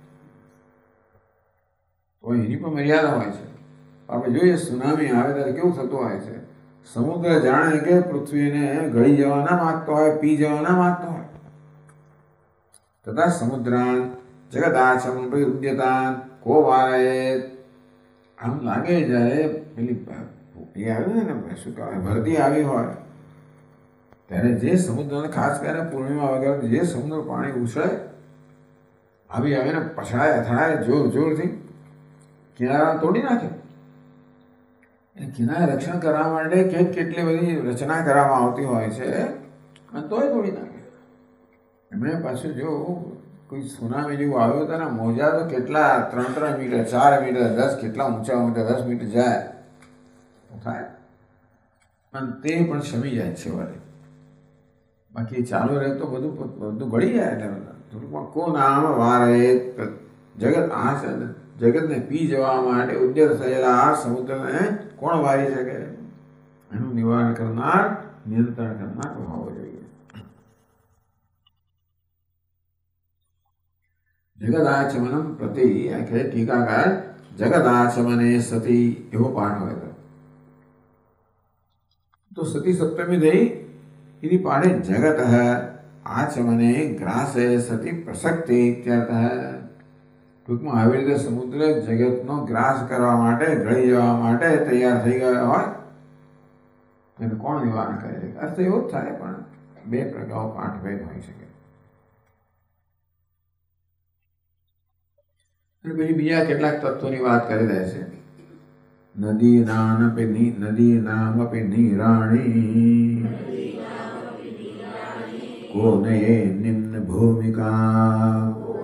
તો એની પણ મર્યાદા હોય છે. આપણે જોઈએ સુનામી આવે ત્યારે કેવું થતું હોય છે. સમુદ્ર જાણે કે પૃથ્વીને ગળી જવા ના માંગતો હોય, પી જવા ના માંગતો હોય. તથા સમુદ્રાન જગદાચમન ઉદ્યતાન કો વારે. આમ લાગે જ્યારે પેલી એ આવ્યું ને શું કહેવાય ભરતી આવી હોય ત્યારે જે સમુદ્રને ખાસ કરીને પૂર્ણિમા વગેરે જે સમુદ્ર પાણી ઉછળે આવી આવીને પછડાય અથડાય જોર જોરથી કિનારા તોડી નાખે. એ કિનારે રક્ષણ કરવા માટે કેટલી બધી રચના કરવામાં આવતી હોય છે અને તોય તોડી નાખે. એમણે પાછું જો કોઈ સુનામી જેવું આવ્યું તો એના મોજા તો કેટલા 3-3 મીટર, 4 મીટર, 10 કેટલા ઊંચા ઊંચા 10 મીટર જાય થાય અને તે પણ શમી જાય છે વારે. બાકી ચાલુ રહે તો બધું ગળી જાય. એટલે થોડુંક કો નામ વારે જગત આ જગતને પી જવા માટે ઉદ્યત થયેલા આ સમુદ્રને કોણ વારી શકે? એનું નિવારણ કરનાર, નિયંત્રણ કરનાર હોવો જોઈએ. જગદાચમનમ પ્રતિ આખે ટીકાકાર જગદાચમને સતી એવો પાઠ હોય તો સતી સપ્તમી થઈ इति पाठे जगतः आचमने ग्रासे सति प्रसक्ति इत्यर्थ. ટૂંકમાં આવી રીતે સમુદ્ર જગતનો ગ્રાસ કરવા માટે, ગળી જવા માટે તૈયાર થઈ ગયો હોય તેને કોણ નિવારણ કરે? અર્થ એવો જ થાય, પણ બે પ્રકારો પાઠભેદ હોઈ શકે. અને પછી બીજા કેટલાક તત્વોની વાત કરી દે છે. નદી નામપી નીરાણી कोनये निम्न भूमिका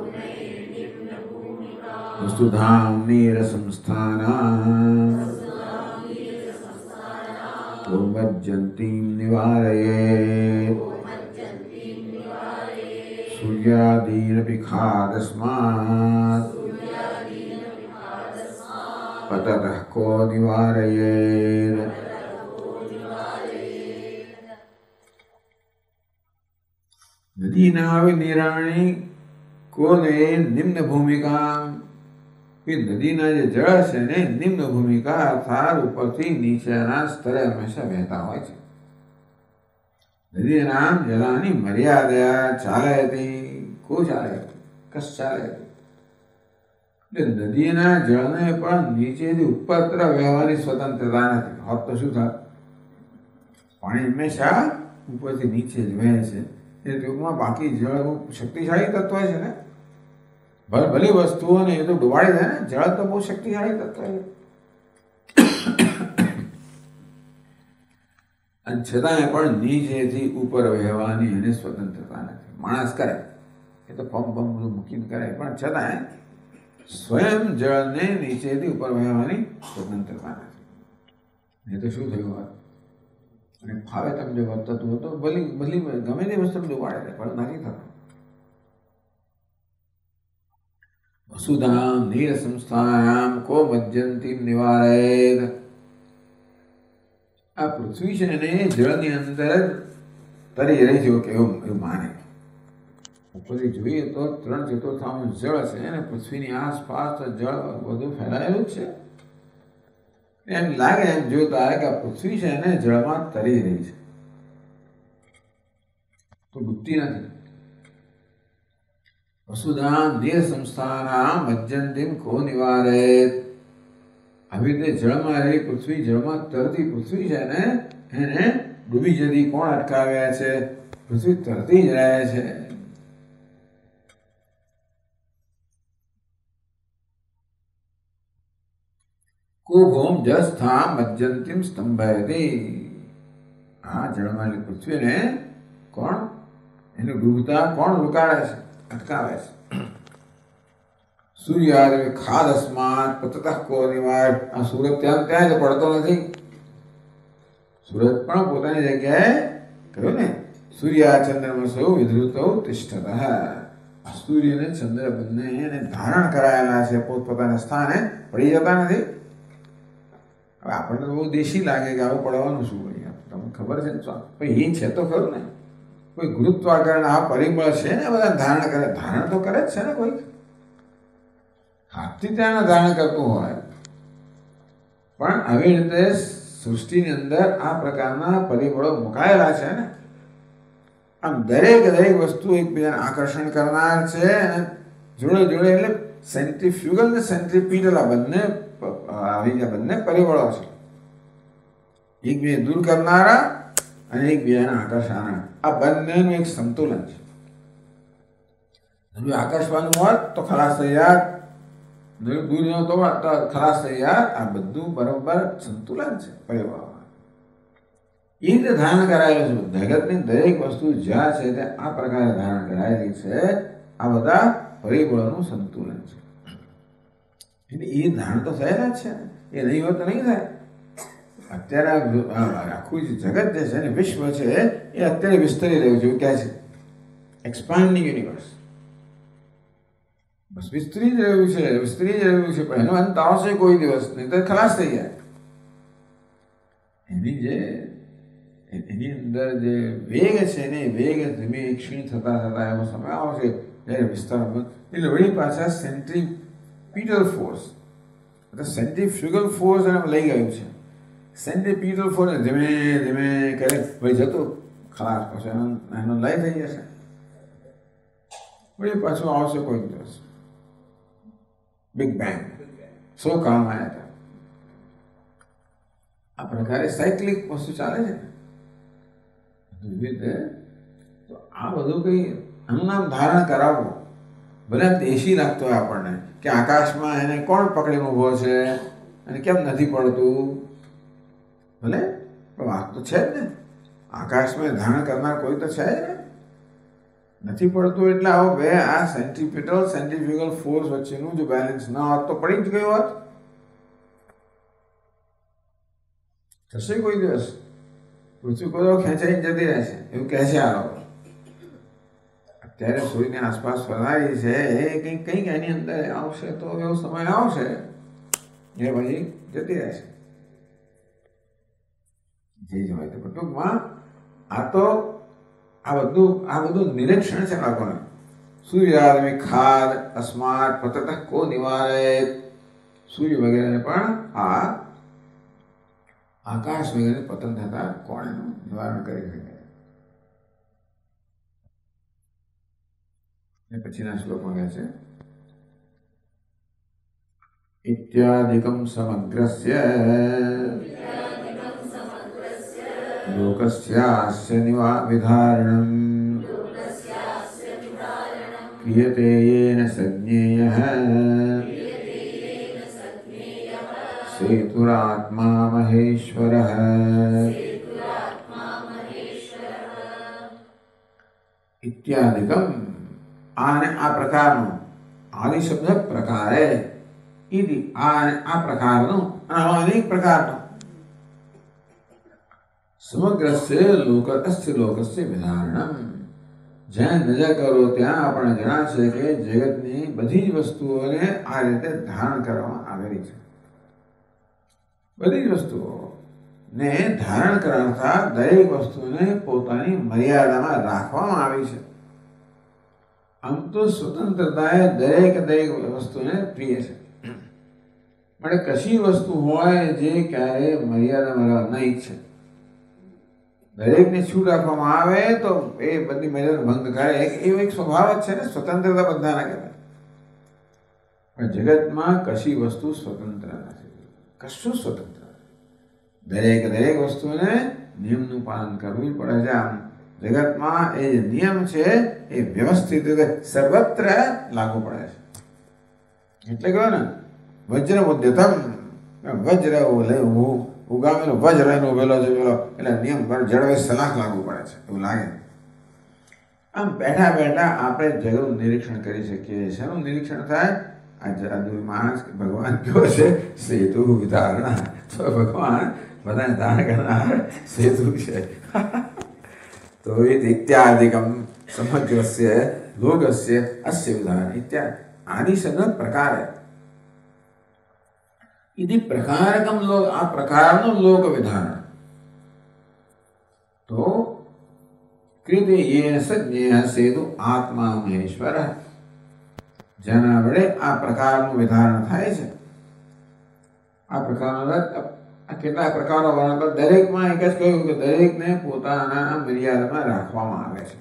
वस्तुधाम नीर संस्थाना कोमज्जन्तीं निवारये सूर्यादीनपि खादस्मात् पततः को निवारयेत्. नदी नावे निराणी कोने निम्न भूमिका. નદીના જે જળ છે ને નિમ્ન ભૂમિકા અર્થાત ઉપરથી નીચેના સ્તરે હંમેશા વહેતા હોય છે. નદીના જળની મર્યાદા ચાલે હતી કો ચાલે કશ ચાલે એટલે નદીના જળને પણ નીચેથી ઉપર તરફ વહેવાની સ્વતંત્રતા નથી. હોત તો શું થાય? પાણી હંમેશા ઉપરથી નીચે જ વહે છે. એ ટૂંકમાં બાકી જળ શક્તિશાળી તત્વ છે ને. ભલી વસ્તુઓને એ તો ડુબાડી દે ને. જળ તો બહુ શક્તિશાળી તત્વ છે. અને છતાંય પણ નીચેથી ઉપર વહેવાની એને સ્વતંત્રતા નથી. માણસ કરે એ તો પંપ બધું મૂકીને કરે, પણ છતાંય સ્વયં જળને નીચેથી ઉપર વહેવાની સ્વતંત્રતા નથી. એ તો શું થયું વાત? અને ફાવે તમને વર્તતું હોય તો ભલી ગમે તે વસ્તુ ડુબાડે છે, પણ નથી થતું. વસુધામ નીર સંસ્થાયામ કો મજ્જંતીમ નિવારેત. આ પૃથ્વી છે એને જળની અંદર તરી રહી છે એવું માને. ઉપરથી જોઈએ તો 3/4 જળ છે અને પૃથ્વીની આસપાસ જળ બધું ફેલાયેલું જ છે. એમ લાગે, એમ જોતા કે પૃથ્વી છે એને જળમાં તરી રહી છે, તો ડૂબતી નથી. વસુધામ નીર સંસ્થાના મજ્જંતીમ કો નિવારેત. આવી રીતે જળમાં રહી પૃથ્વી, જળમાં તરતી પૃથ્વી છે ને એને ડૂબી જતી કોણ અટકાવ્યા છે? પૃથ્વી તરતી જ રહે છે. કુભૂમ જસ્થા મજ્જંતિમ સ્તંભયતિ. આ જળમાલી પૃથ્વીને કોણ એને ડૂબતા કોણ રોકાવે છે, અટકાવે છે? સૂર્યાદિ ખાદસ્માત પતતઃ કો નિવાય. આ સૂરજ ત્યાં જ પડતો નથી. સૂરજ પણ પોતાની જગ્યાએ કહ્યું ને, સૂર્યાચંદ્રમસો વિધૃતો તિષ્ઠતઃ. સૂર્ય અને ચંદ્ર બંને એને ધારણ કરાયેલા છે, પોતપોતાના સ્થાને પડી જતા નથી. હવે આપણને તો બહુ દેશી લાગે કે આવું પડવાનું શું ભાઈ, તમને ખબર છે ને ભાઈ એ છે તો ખરું ને. કોઈ ગુરુત્વાકર્ષણ આ પરિબળ છે ને, બધા ધારણ કરે. ધારણ તો કરે જ છે ને કોઈ, હાથથી ત્યાં ધારણ કરતું હોય. પણ આવી રીતે સૃષ્ટિની અંદર આ પ્રકારના પરિબળો મુકાયેલા છે ને. આમ દરેક વસ્તુ એકબીજાને આકર્ષણ કરનાર છે. અને જોડે જોડે એટલે સેન્ટ્રીફ્યુગલ ને સેન્ટ્રીપીટલ આ બંને પરિબળો છે. એકબીજાને દૂર કરનારા અને એકબીજાને આકર્ષાના, આ બંનેનું એક સંતુલન છે. જો આકર્ષવાનું હોત તો ખલાસ થઈ જાત, દૂર ન તો ખલાસ થઈ જાત. આ બધું બરોબર સંતુલન છે પરિબળોમાં. એ રીતે ધારણ કરાયેલું છે. જગતની દરેક વસ્તુ જ્યાં છે ત્યાં આ પ્રકારે ધારણ કરાયેલી છે. આ બધા પરિબળોનું સંતુલન છે. એટલે એ ધારણ તો થયેલા જ છે, એ નહીં હોય તો નહીં થાય. અત્યારે આખું જે જગત જે છે ને, વિશ્વ છે, એ અત્યારે વિસ્તરી રહ્યું છે. એવું કહે છે એક્સપાન્ડિંગ યુનિવર્સ. બસ વિસ્તરી જ રહ્યું છે, વિસ્તરી જ રહ્યું છે. પણ એનો અંત આવશે કોઈ દિવસ, નહીં તો ખલાસ થઈ જાય. એની અંદર જે વેગ છે ને, વેગ ધીમે ક્ષીણ થતા થતા એવો સમય આવશે જ્યારે વિસ્તારમાં. એટલે વળી પાછા સેન્ટ્રીપીટલ ફોર્સ, સેન્ટ્રીફ્યુગલ ફોર્સ એને લઈ ગયું છે. સેન્ટ્રીપીટલ ફોર્સ ધીમે ધીમે કરે ભાઈ જતું ખલાસ, પછી એનો લય થઈ જશે. વળી પાછું આવશે કોઈ દિવસ બિગ બેંગ. સો કામ આવ્યા હતા. આ પ્રકારે સાયક્લિક વસ્તુ ચાલે છે વિવિધ. તો આ બધું કંઈ આનું નામ ધારણ કરાવવું ભલે દેશી લાગતો હોય આપણને કે આકાશમાં એને કોણ પકડીને ઊભો છે અને કેમ નથી પડતું. ભલે પણ વાત તો છે જ ને, આકાશમાં ધારણ કરનાર કોઈ તો છે જ ને. નથી પડતું એટલે આવો બે આ સેન્ટ્રીફ્યુગલ ફોર્સ વચ્ચેનું જો બેલેન્સ ના હોત તો પડી જ ગયું હોત. થશે કોઈ દિવસ પૃથ્વી કોઈ ખેંચાઈ જતી રહેશે એવું કહે છે આ લોકો. અત્યારે સૂર્યની આસપાસ ફરનારી છે એ કંઈક એની અંદર આવશે તો એવો સમય આવશે એ પછી જતી રહેશે. જે જ હોય તો ટૂંકમાં આ બધું નિરીક્ષણ છે લોકોને. સૂર્યાદિ ખાદ અસ્માત પતતઃ કો નિવારેત. સૂર્ય વગેરે પણ આ આકાશ વગેરે પતન થતા કોણ એનું નિવારણ કરી શકે. પછીના શ્લોકમાં કહે છે ઇત્યાદિકમ સમગ્રસ્ય લોકસ્યાસ્ય વિધારણમ ક્રિયતે યેન સજ્ઞેયઃ સેતુરાત્મા મહેશ્વરઃ. ઇત્યાદિકમ આને આ પ્રકારનું, આદિ શબ્દ પ્રકારે, ઇતિ આને આ પ્રકારનું, અનેક પ્રકારનું સમગ્રસ્ય લોકસ્ય વિધારણમ. જ્યાં નજર કરો ત્યાં આપણને જણાશે કે જગતની બધી જ વસ્તુઓને આ રીતે ધારણ કરવામાં આવેલી છે. બધી જ વસ્તુઓને ધારણ કરતા દરેક વસ્તુને પોતાની મર્યાદામાં રાખવામાં આવી છે. આમ તો સ્વતંત્રતા એ દરેક વસ્તુને પ્રિય છે. માટે કશી વસ્તુ હોય જે ક્યારે મર્યાદામાં નહીં છે. દરેકને છૂટ આપવામાં આવે તો એ બધી મર્યાદા ભંગ કરે એવો એક સ્વભાવ જ છે ને. સ્વતંત્રતા બધાને કહેવાય. પણ જગતમાં કશી વસ્તુ સ્વતંત્ર નથી, કશું સ્વતંત્ર નથી. દરેક વસ્તુને નિયમનું પાલન કરવું પડે છે. આમ જગતમાં એ જે નિયમ છે એ વ્યવસ્થિત રીતે સર્વત્ર લાગુ પડે છે. એટલે કહ્યું ને વજ્ર મુદ્યતમ, વજ્ર ઉગામેલો વજ્ર એનો ઉભેલો છે પેલો એટલે નિયમ પર જળવે સલાહ લાગુ પડે છે એવું લાગે. આમ બેઠા બેઠા આપણે જગતનું નિરીક્ષણ કરી શકીએ. શેનું નિરીક્ષણ થાય? આ જાદુ માણસ ભગવાન કયો છે? સેતુ વિધારણા. તો ભગવાન બધાને ધારણ કરનાર સેતુ છે. તો ઇત્યાદિકમ સમગ્રસ્ય લોકસ્ય અસ્ય વિધાન ઇત્યાદિ આદિશબ્દ પ્રકાર इति प्रकारकम लोक आ प्रकारનું લોક વિધાન. તો કૃતે યેન સજ્ઞેય સેતુ આત્મા મહેશ્વર. જેના વડે આ પ્રકારનું વિધાન થાય છે. આ પ્રકારના કેટલા પ્રકારો વર્ણન કર દરેકમાં એક જ કહ્યું કે દરેકને પોતાના મર્યાદામાં રાખવામાં આવે છે.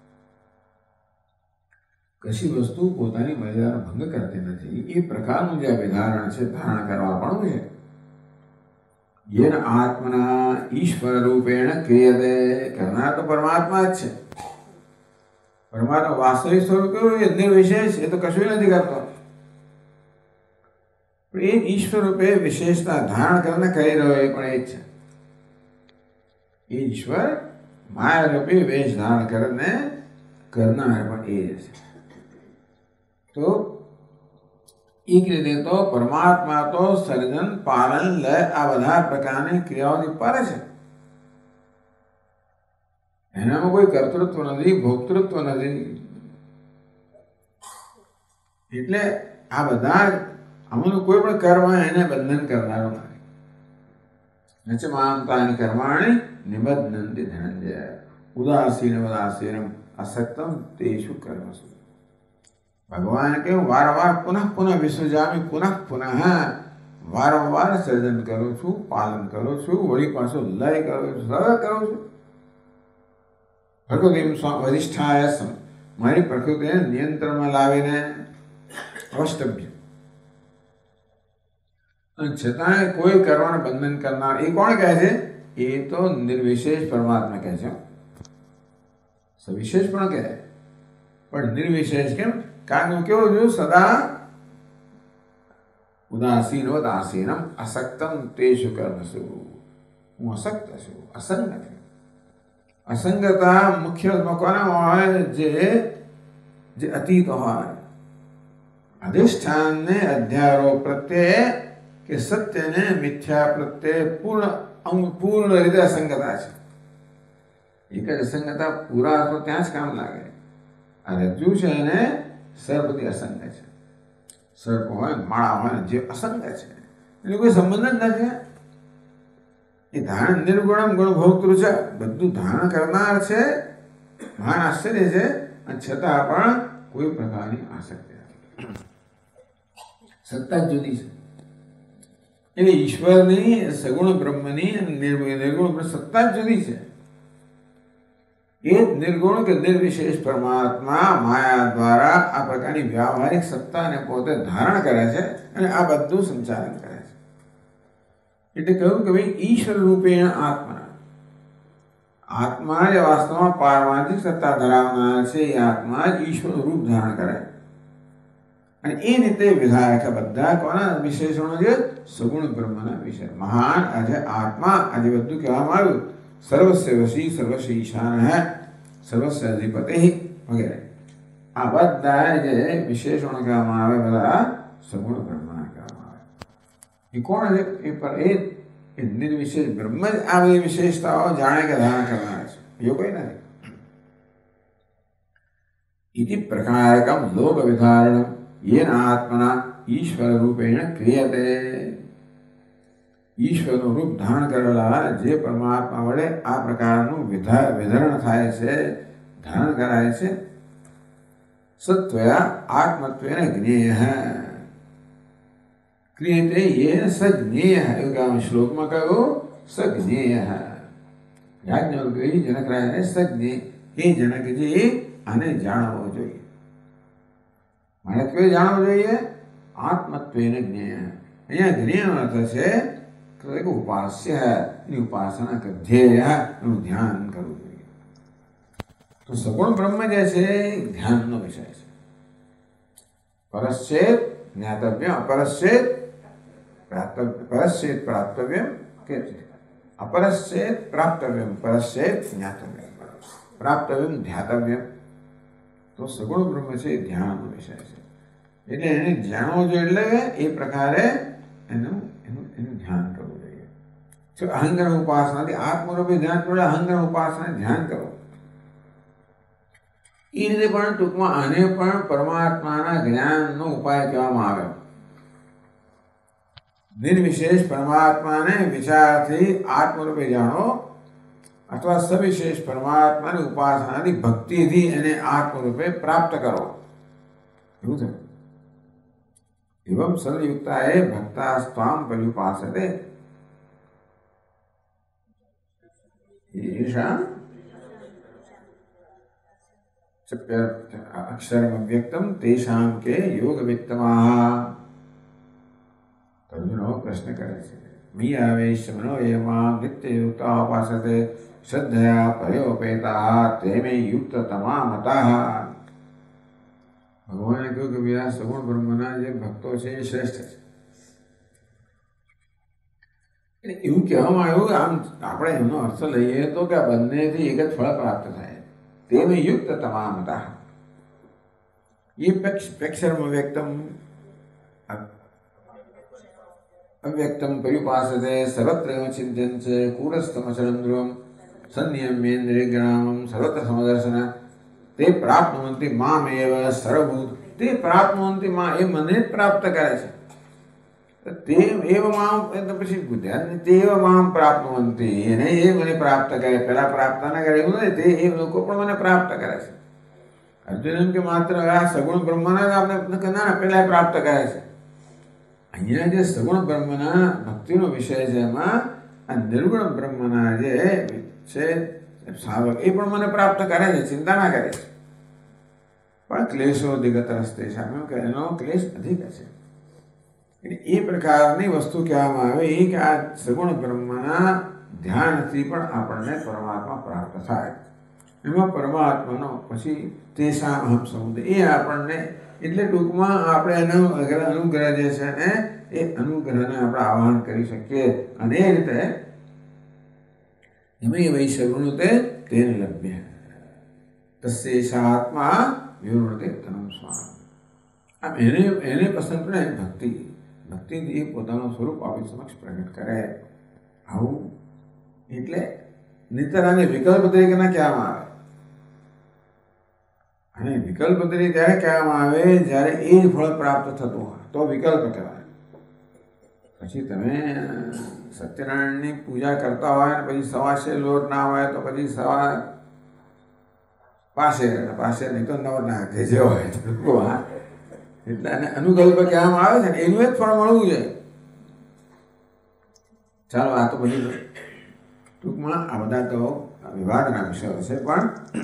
કશી વસ્તુ પોતાની મર્યાદાનો ભંગ કરતી નથી. એ પ્રકારનું જે વિધારણ છે ધારણ કરવા પણ છે. યેન આત્મના ઈશ્વર રૂપેણ ક્રિયતે. કરનાર તો પરમાત્મા જ છે. પરમાત્મા વાસ્તવિક સ્વરૂપ કેવું છે? નિર્વિશેષ. એ તો કશું નથી કરતો. એ ઈશ્વર રૂપે વિશેષતા ધારણ કરીને કરી રહ્યો એ પણ એ જ છે. એ ઈશ્વર માયા રૂપે વેશ ધારણ કરીને કરનાર પણ એ જ છે. તો એક રીતે તો પરમાત્મા તો સર્જન પાલન લય આ બધા પ્રકારની ક્રિયાઓની પર છે. એનામાં કોઈ કર્તૃત્વ નથી, ભોક્તૃત્વ નથી. એટલે આ બધા આમાંનું કોઈ પણ કર્મ એને બંધન કરનારો નથી. નચ મામતાની કર્માણી નિબધ્નન્તિ ધનંજય. ઉદાસીન ઉદાસીનમ અસક્તમ તેષુ કર્મસુ. ભગવાન કેવું વારંવાર પુનઃ પુનઃ વિસર્જામી પુનઃ પુનઃ વારંવાર સર્જન કરું છું, પાલન કરું છું, વળી પાછો લય કરું છું, સર્વ કરું છું. પ્રકૃતિ વરિષ્ઠાય મારી પ્રકૃતિને નિયંત્રણમાં લાવીને અવસ્તભ્ય. છતાંય કોઈ કરવાનું બંધન કરનાર એ કોણ કહે છે? એ તો નિર્વિશેષ પરમાત્મા કહે છે. સવિશેષ પણ કહે પણ નિર્વિશેષ કેમ? કારણ કે કેવું જોયું? સદા ઉદાસીન વદાસીનમ અસક્તમ તેષુ કર્મસુ. હું અસક્ત છું, અસંગ છું. અસંગતા મુખ્ય કોનામાં હોય? જે અતીત હોય. અધિષ્ઠાનને અધ્યારોપ પ્રત્યે કે સત્યને મિથ્યા પ્રત્યે પૂર્ણ રીતે અસંગતા છે. એક જ અસંગતા પૂરા તો ત્યાં જ કામ લાગે. આ રજ્જુ છે એને સર્પથી અસંગ છે. સર્પ હોય, માળા હોય, જે અસંગ છે એનો કોઈ સંબંધ જ નથી. એ ધારણ નિર્ગુણમ ગુણભોક્તૃ છે. બધું ધારણ કરનાર છે. મહાન આશ્ચર્ય છે. અને છતાં પણ કોઈ પ્રકારની આસક્તિ નથી. સત્તા જુદી છે. એટલે ઈશ્વરની સગુણ બ્રહ્મની નિર્ગુણ સત્તા જુદી છે. એ નિર્ગુણ કે નિર્વિશેષ પરમાત્મા માયા દ્વારા આ પ્રકારની વ્યાવહારિક સત્તાને પોતે ધારણ કરે છે અને આ બધું સંચાલન કરે છે. એટલે કહ્યું કે ભાઈ ઈશ્વર રૂપેણ આત્મા. આત્મા જે વાસ્તવમાં પારમાર્થિક સત્તા ધરાવનાર છે એ આત્મા જ ઈશ્વરનું રૂપ ધારણ કરે. અને એ રીતે વિધાયક બધા કોના વિશેષણો છે? સગુણ બ્રહ્મના વિશે. મહાન આજે આત્મા આજે બધું કહેવામાં આવ્યું. સર્વસ્ય વશી સર્વસ્ય ઈશાન હૈ સર્વસ્ય અધિપતિ વગેરે. આ બધા જે વિશેષણો કહેવામાં આવે બધા સગુણ બ્રહ્મના કહેવામાં આવે. એ કોણ છે? એ નિર્વિશેષ બ્રહ્મ જ આ બધી વિશેષતાઓ જાણે કે ધારણ કરનાર છે. એવું કઈ નથી. ઇતિ પ્રકારકમ લોક વિધારણમ યેન આત્મના ઈશ્વર રૂપેણ ક્રિયતે. ઈશ્વરનું રૂપ ધારણ કરેલા જે પરમાત્મા વડે આ પ્રકારનું વિધરણ થાય છે, ધારણ કરાય છે. સત્વયા આત્મત્વેન જ્ઞેય ક્રિયતે યેન સજ્ઞેય. એવું કે શ્લોકમાં કહ્યું સજ્ઞેય. યાજ્ઞવલ્ક્ય જનક રાજાને સજ્ઞેય. એ જનકજી આને જાણવો જોઈએ. મારે કયો જાણવો જોઈએ? આત્મત્વેન જ્ઞેય. અહીંયા જ્ઞેયનો અર્થ છે ઉપાસ્ય. એની ઉપાસના ધ્યેય એનું ધ્યાન કરવું જોઈએ. તો સગુણ બ્રહ્મ જે છે ધ્યાનનો વિષય છે. પરશ્ચેત જ્ઞાતવ્ય અપરશ્ચેત परश्चेत् प्राप्तव्यम के अपरश्चेत् प्राप्तव्यम परश्चेत् ज्ञातव्यम प्राप्तव्यम ध्यातव्यम तो सगुण ब्रह्म છે ધ્યાનનો વિષય છે એટલે એને જાણવો જોઈએ એટલે એ પ્રકારે એનું ધ્યાન કરવું જોઈએ જો અહંકાર ઉપાસનાથી આત્મરૂપે ધ્યાન કરો અહંકાર ઉપાસના ધ્યાન કરો એ રીતે પણ ટૂંકમાં આને પણ પરમાત્માના જ્ઞાનનો ઉપાય કહેવામાં આવ્યો निर्विशेष परमात्मा ने विचार थी आत्मरूपे जानो अथवा सविशेष परमात्मा ने उपासना थी भक्ति थी एने आत्मरूपे प्राप्त करो एवं सदयुक्ताये भक्तास्त्वां पर्युपासते येषां अक्षरम व्यक्तम तेषां के योगवित्तमाः अर्जुनो प्रश्न करे छे मी आवेशमनो एमा नित्ययुक्ता उपासते श्रद्धया पर्योपेताः तेमे युक्ततमा मताः भगवाने કહ્યું કે આ સગુણ બ્રહ્મના જે ભક્તો છે એ શ્રેષ્ઠ છે એટલે એવું કહેવામાં આવ્યું આમ આપણે એનો અર્થ લઈએ તો કે આ બંનેથી એક જ ફળ પ્રાપ્ત થાય તેમે યુક્તતમા મતાः ये प्रेक्षरम व्यक्तम अव्यक्तम पर्युपासते सर्वत्र चिंत्यन्ते कूटस्थमचलं ध्रुवं संयम्येन्द्रियग्रामं सर्वत्र समदर्शन ते प्राप्नुवन्ति मामेव सर्वभूत ते प्राप्नुवन्ति मा ए मने प्राप्त करे छे ते एव मां એટલે પછી બુદ્ધાને તે એવ માं प्राप्नुवन्ति એને એ મને પ્રાપ્ત કરે પેલા પ્રાપ્ત ન કરે એવું નહીં તે એ લોકો પણ મને પ્રાપ્ત કરે છે અર્જુન કે માત્ર આ સગુણ બ્રહ્મના આપણે ના પેલા પ્રાપ્ત કરે છે અહીંયા જે સગુણ બ્રહ્મના ભક્તિનો વિષય છે એમાં આ નિર્ગુણ બ્રહ્મના જે છે સાવક એ પણ મને પ્રાપ્ત કરે છે ચિંતા ના કરે છે પણ ક્લેશો અધિગત રસ્તે સામે કે એનો ક્લેશ અધિક છે એટલે એ પ્રકારની વસ્તુ કહેવામાં આવે એ કે આ સગુણ બ્રહ્મના ધ્યાનથી પણ આપણને પરમાત્મા પ્રાપ્ત થાય એમાં પરમાત્માનો પછી તેસામ અહમ સમુદ્ર એ આપણને એટલે ટૂંકમાં આપણે એનો અનુગ્રહ જે છે ને એ અનુગ્રહને આપણે આહ્વાન કરી શકીએ અને એ રીતે એમાં વૈ સગુણુતે તેન લભ્ય તસ્યેષાત્મા વિવૃતે તનમ સ્વામ આમ એને પસંદ પડે ભક્તિ ભક્તિથી પોતાનું સ્વરૂપ આપણી સમક્ષ પ્રગટ કરે આવું એટલે નહીતર આને વિકલ્પ તરીકે ના કહેવામાં આવે અને વિકલ્પ તરીકે ત્યારે કહેવામાં આવે જ્યારે એ જ ફળ પ્રાપ્ત થતું હોય તો વિકલ્પ કહેવાય પછી તમે સત્યનારાયણની પૂજા કરતા હોય ને પછી સવાશે લોટ ના હોય તો પછી સવા પાસે નહીં તો નવ ના કે જે હોય એટલે એને અનુકલ્પ કહેવામાં આવે છે ને એનું જ ફળ મળવું જોઈએ ચાલો આ તો બધી ટૂંકમાં આ બધા તો વિવાદના વિષયો છે પણ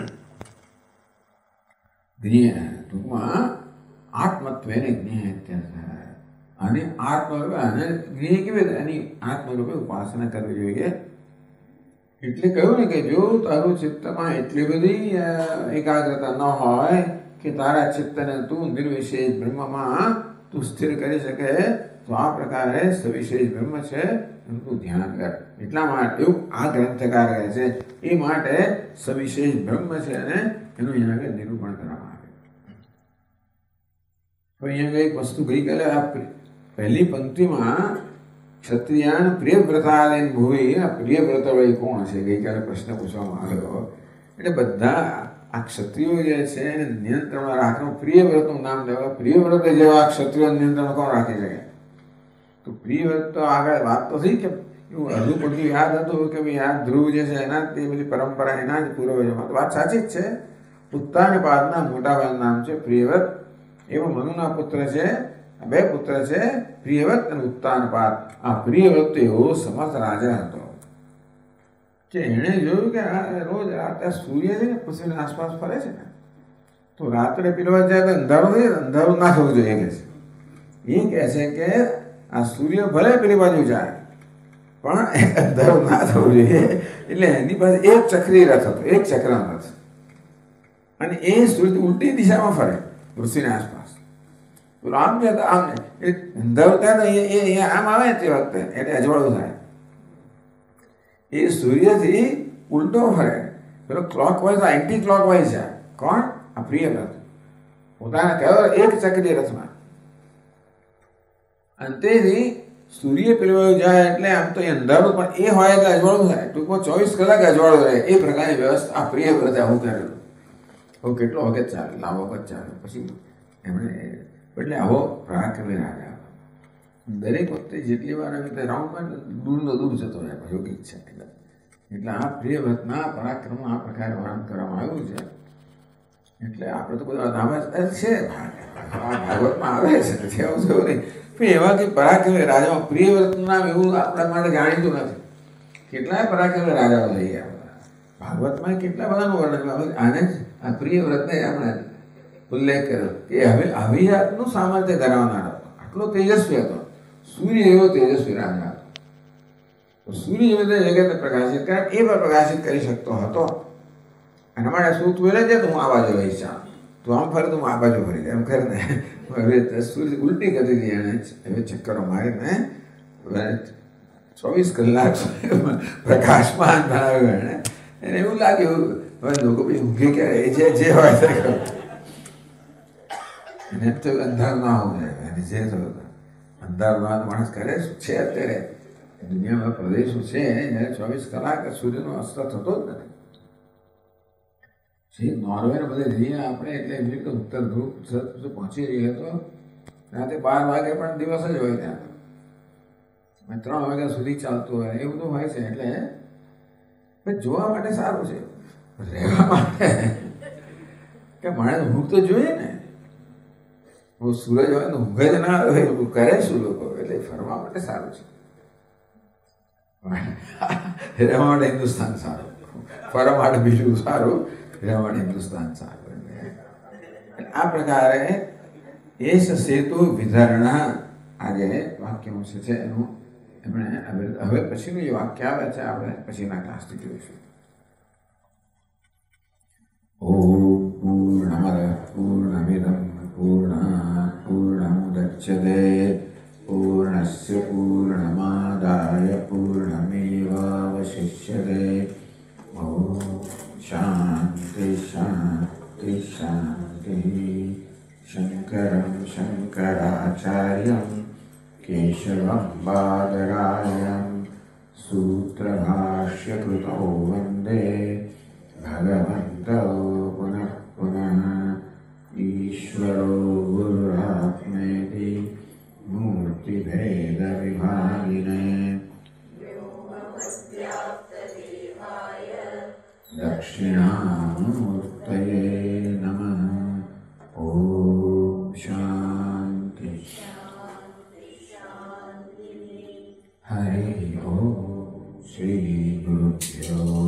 ટૂંકમાં આત્મત્વેને જ્ઞેય અને આત્મરૂપે અને જ્ઞેય કેવી રીતે એની આત્મરૂપે ઉપાસના કરવી જોઈએ એટલે કહ્યું ને કે જો તારું ચિત્તમાં એટલી બધી એકાગ્રતા ન હોય કે તારા ચિત્તને તું નિર્વિશેષ બ્રહ્મમાં તું સ્થિર કરી શકે તો આ પ્રકારે સવિશેષ બ્રહ્મ છે એનું તું ધ્યાન કર એટલા માટે એવું આ ગ્રંથકાર કહે છે એ માટે સવિશેષ બ્રહ્મ છે અને એનું અહીંયા આગળ નિરૂપણ કરવામાં આવે તો અહીંયા એક વસ્તુ ગઈકાલે આ પહેલી પંક્તિમાં ક્ષત્રિયાન પ્રિયવ્રતાલીન ભૂમિ આ પ્રિયવ્રત વળી કોણ છે ગઈકાલે પ્રશ્ન પૂછવામાં આવ્યો એટલે બધા આ ક્ષત્રિયો જે છે એને નિયંત્રણમાં રાખવાનું પ્રિયવ્રતનું નામ લેવા પ્રિયવ્રત જેવા ક્ષત્રિયો નિયંત્રણ કોણ રાખી શકે તો પ્રિયવ્રત તો આગળ વાત તો થઈ કે એવું અડધું પડતું યાદ હતું કે ભાઈ આ ધ્રુવ જે છે એના તે બધી પરંપરા એના જ પૂર્વજોમાં તો વાત સાચી જ છે ઉત્તાનપાદના મોટા ભાઈનું નામ છે પ્રિયવ્રત એવો મનુના પુત્ર છે બે પુત્ર છે પ્રિયવ્રત અને ઉત્તાનપાદ આ પ્રિયવ્રત એવો સમર્થ રાજા હતો કે એણે જોયું કે રોજ રાતે સૂર્ય છે ને પૃથ્વીની આસપાસ ફરે છે ને તો રાત્રે પીલવા જાય તો અંધારું થઈ અંધારું ના થવું જોઈએ કે છે એ કહે છે કે આ સૂર્ય ભલે પેલી બાજુ જાય પણ અંધારું ના થવું જોઈએ એટલે એની પાસે એક ચક્રી રથ હતો એક ચક્રનો રથ અને એ સૂર્ય ઉલટી દિશામાં ફરે પૃથ્વીની આસપાસ પેલો આમ છે તો આમ એ અંધારું થાય ને એ આમ આવે તે વખતે એટલે અજવાળું થાય. એ સૂર્યથી ઉલટો ફરે, પેલો ક્લોકવાઇઝ એન્ટી ક્લોકવાઇઝ છે. કોણ? આ પ્રિય રથ પોતાના કયો એક ચક્રી રથમાં. અને તેથી સૂર્ય પેલો જાય એટલે આમ તો એ અંધારું પણ એ હોય એટલે અજવાળું થાય. ટૂંકમાં 24 કલાક અજવાળું રહે એ પ્રકારની વ્યવસ્થા આ પ્રિય વ્રતે આવું કરેલું. હવે કેટલો વખત ચાલે, લાંબો વખત ચાલે. પછી એમણે એટલે આવો પરાક્રમી રાજા દરેક વખતે જેટલી વાર આવી રાઉન્ડમાં દૂરનો દૂર જતો રહે યોગિક છે. એટલે આ પ્રિય વ્રતના પરાક્રમનું આ પ્રકારે વર્ણન કરવામાં આવ્યું છે. એટલે આપણે તો બધા નામ છે ભાગવતમાં આવે છે, નથી આવું થયું નહીં. પણ એવા કે પરાક્રમી રાજામાં પ્રિય વ્રતનું નામ એવું આપણા માટે જાણીતું નથી. કેટલાય પરાક્રમી રાજાઓ થઈ ગયા ભાગવતમાં, કેટલા બધાનું વર્ણન. આને જ આ પ્રિય વ્રતને આપણે ઉલ્લેખ કર્યો કે હવે અભિજાતનું સામર્થ્ય ધરાવનાર હતો, આટલો તેજસ્વી હતો. સૂર્ય એવો તેજસ્વી રાજા હતો. સૂર્ય એવી રીતે જગતને પ્રકાશિત કરે એ પણ પ્રકાશિત કરી શકતો હતો. અને અમારે શું તું એટલે છે તો હું આ બાજુ રહી જા, તું આમ ફરે તો હું આ બાજુ ફરી જાય એમ કરે ને. હવે સૂર્ય ઉલટી ગતિથી એણે હવે ચક્કરો મારીને 24 કલાક પ્રકાશમાન બનાવ્યું. એને એવું લાગ્યું હવે લોકો પછી ઊંઘે ક્યારે એ જે હોય તે કરો. એને એમ તો અંધાર ના હોવું જોઈએ. એને જે થયું અંધાર ના માણસ કરે શું છે અત્યારે દુનિયામાં પ્રદેશો છે જ્યારે 24 કલાક સૂર્યનો અસ્ત થતો જ નથી. જે નોર્વેને બધે જઈએ આપણે એટલે એવી રીતે ઉત્તર ધ્રુવ પહોંચી રહીએ તો રાતે 12 વાગે પણ દિવસ જ હોય ત્યાં, 3 વાગ્યા સુધી ચાલતું હોય એ બધું હોય છે. એટલે જોવા માટે સારું છે, રહેવા માટે કે માણસ ઊંઘ તો જોઈએ ને. સૂરજ હોય ને ઊંઘે જ ના આવે કરે શું લોકો? એટલે ફરવા માટે સારું છે. રહેવા માટે હિન્દુસ્તાન સારું, ફરવા માટે બીજું સારું, રહેવા માટે હિન્દુસ્તાન સારું. આ પ્રકારે એસ સેતુ વિધરણા આજે વાક્યનું છે એનું એમણે હવે પછીનું જે વાક્ય આવે છે આપણે પછીના ક્લાસથી જોઈશું. ઓમ પૂર્ણમદ પૂર્ણમિદં પૂર્ણાત પૂર્ણમુદચ્યતે પૂર્ણસ્ય પૂર્ણમાદાય પૂર્ણમેવાવશિષ્યતે. ઓમ શાંતિ શાંતિ શાંતિ. શંકરં શંકરાચાર્યં કેશવં બાદરાયણ સૂત્રભાષ્યકૃતો વંદે ભગવन्तौ પુનઃ પુનઃ. ઈશ્વરો ગુરુરાત્મેતિ મૂર્તિભેદવિભાગિને દક્ષિણામૂર્તયે નમઃ. ઓમ શાંતિ હરિ ઓમ. શ્રી ગુરુભ્યો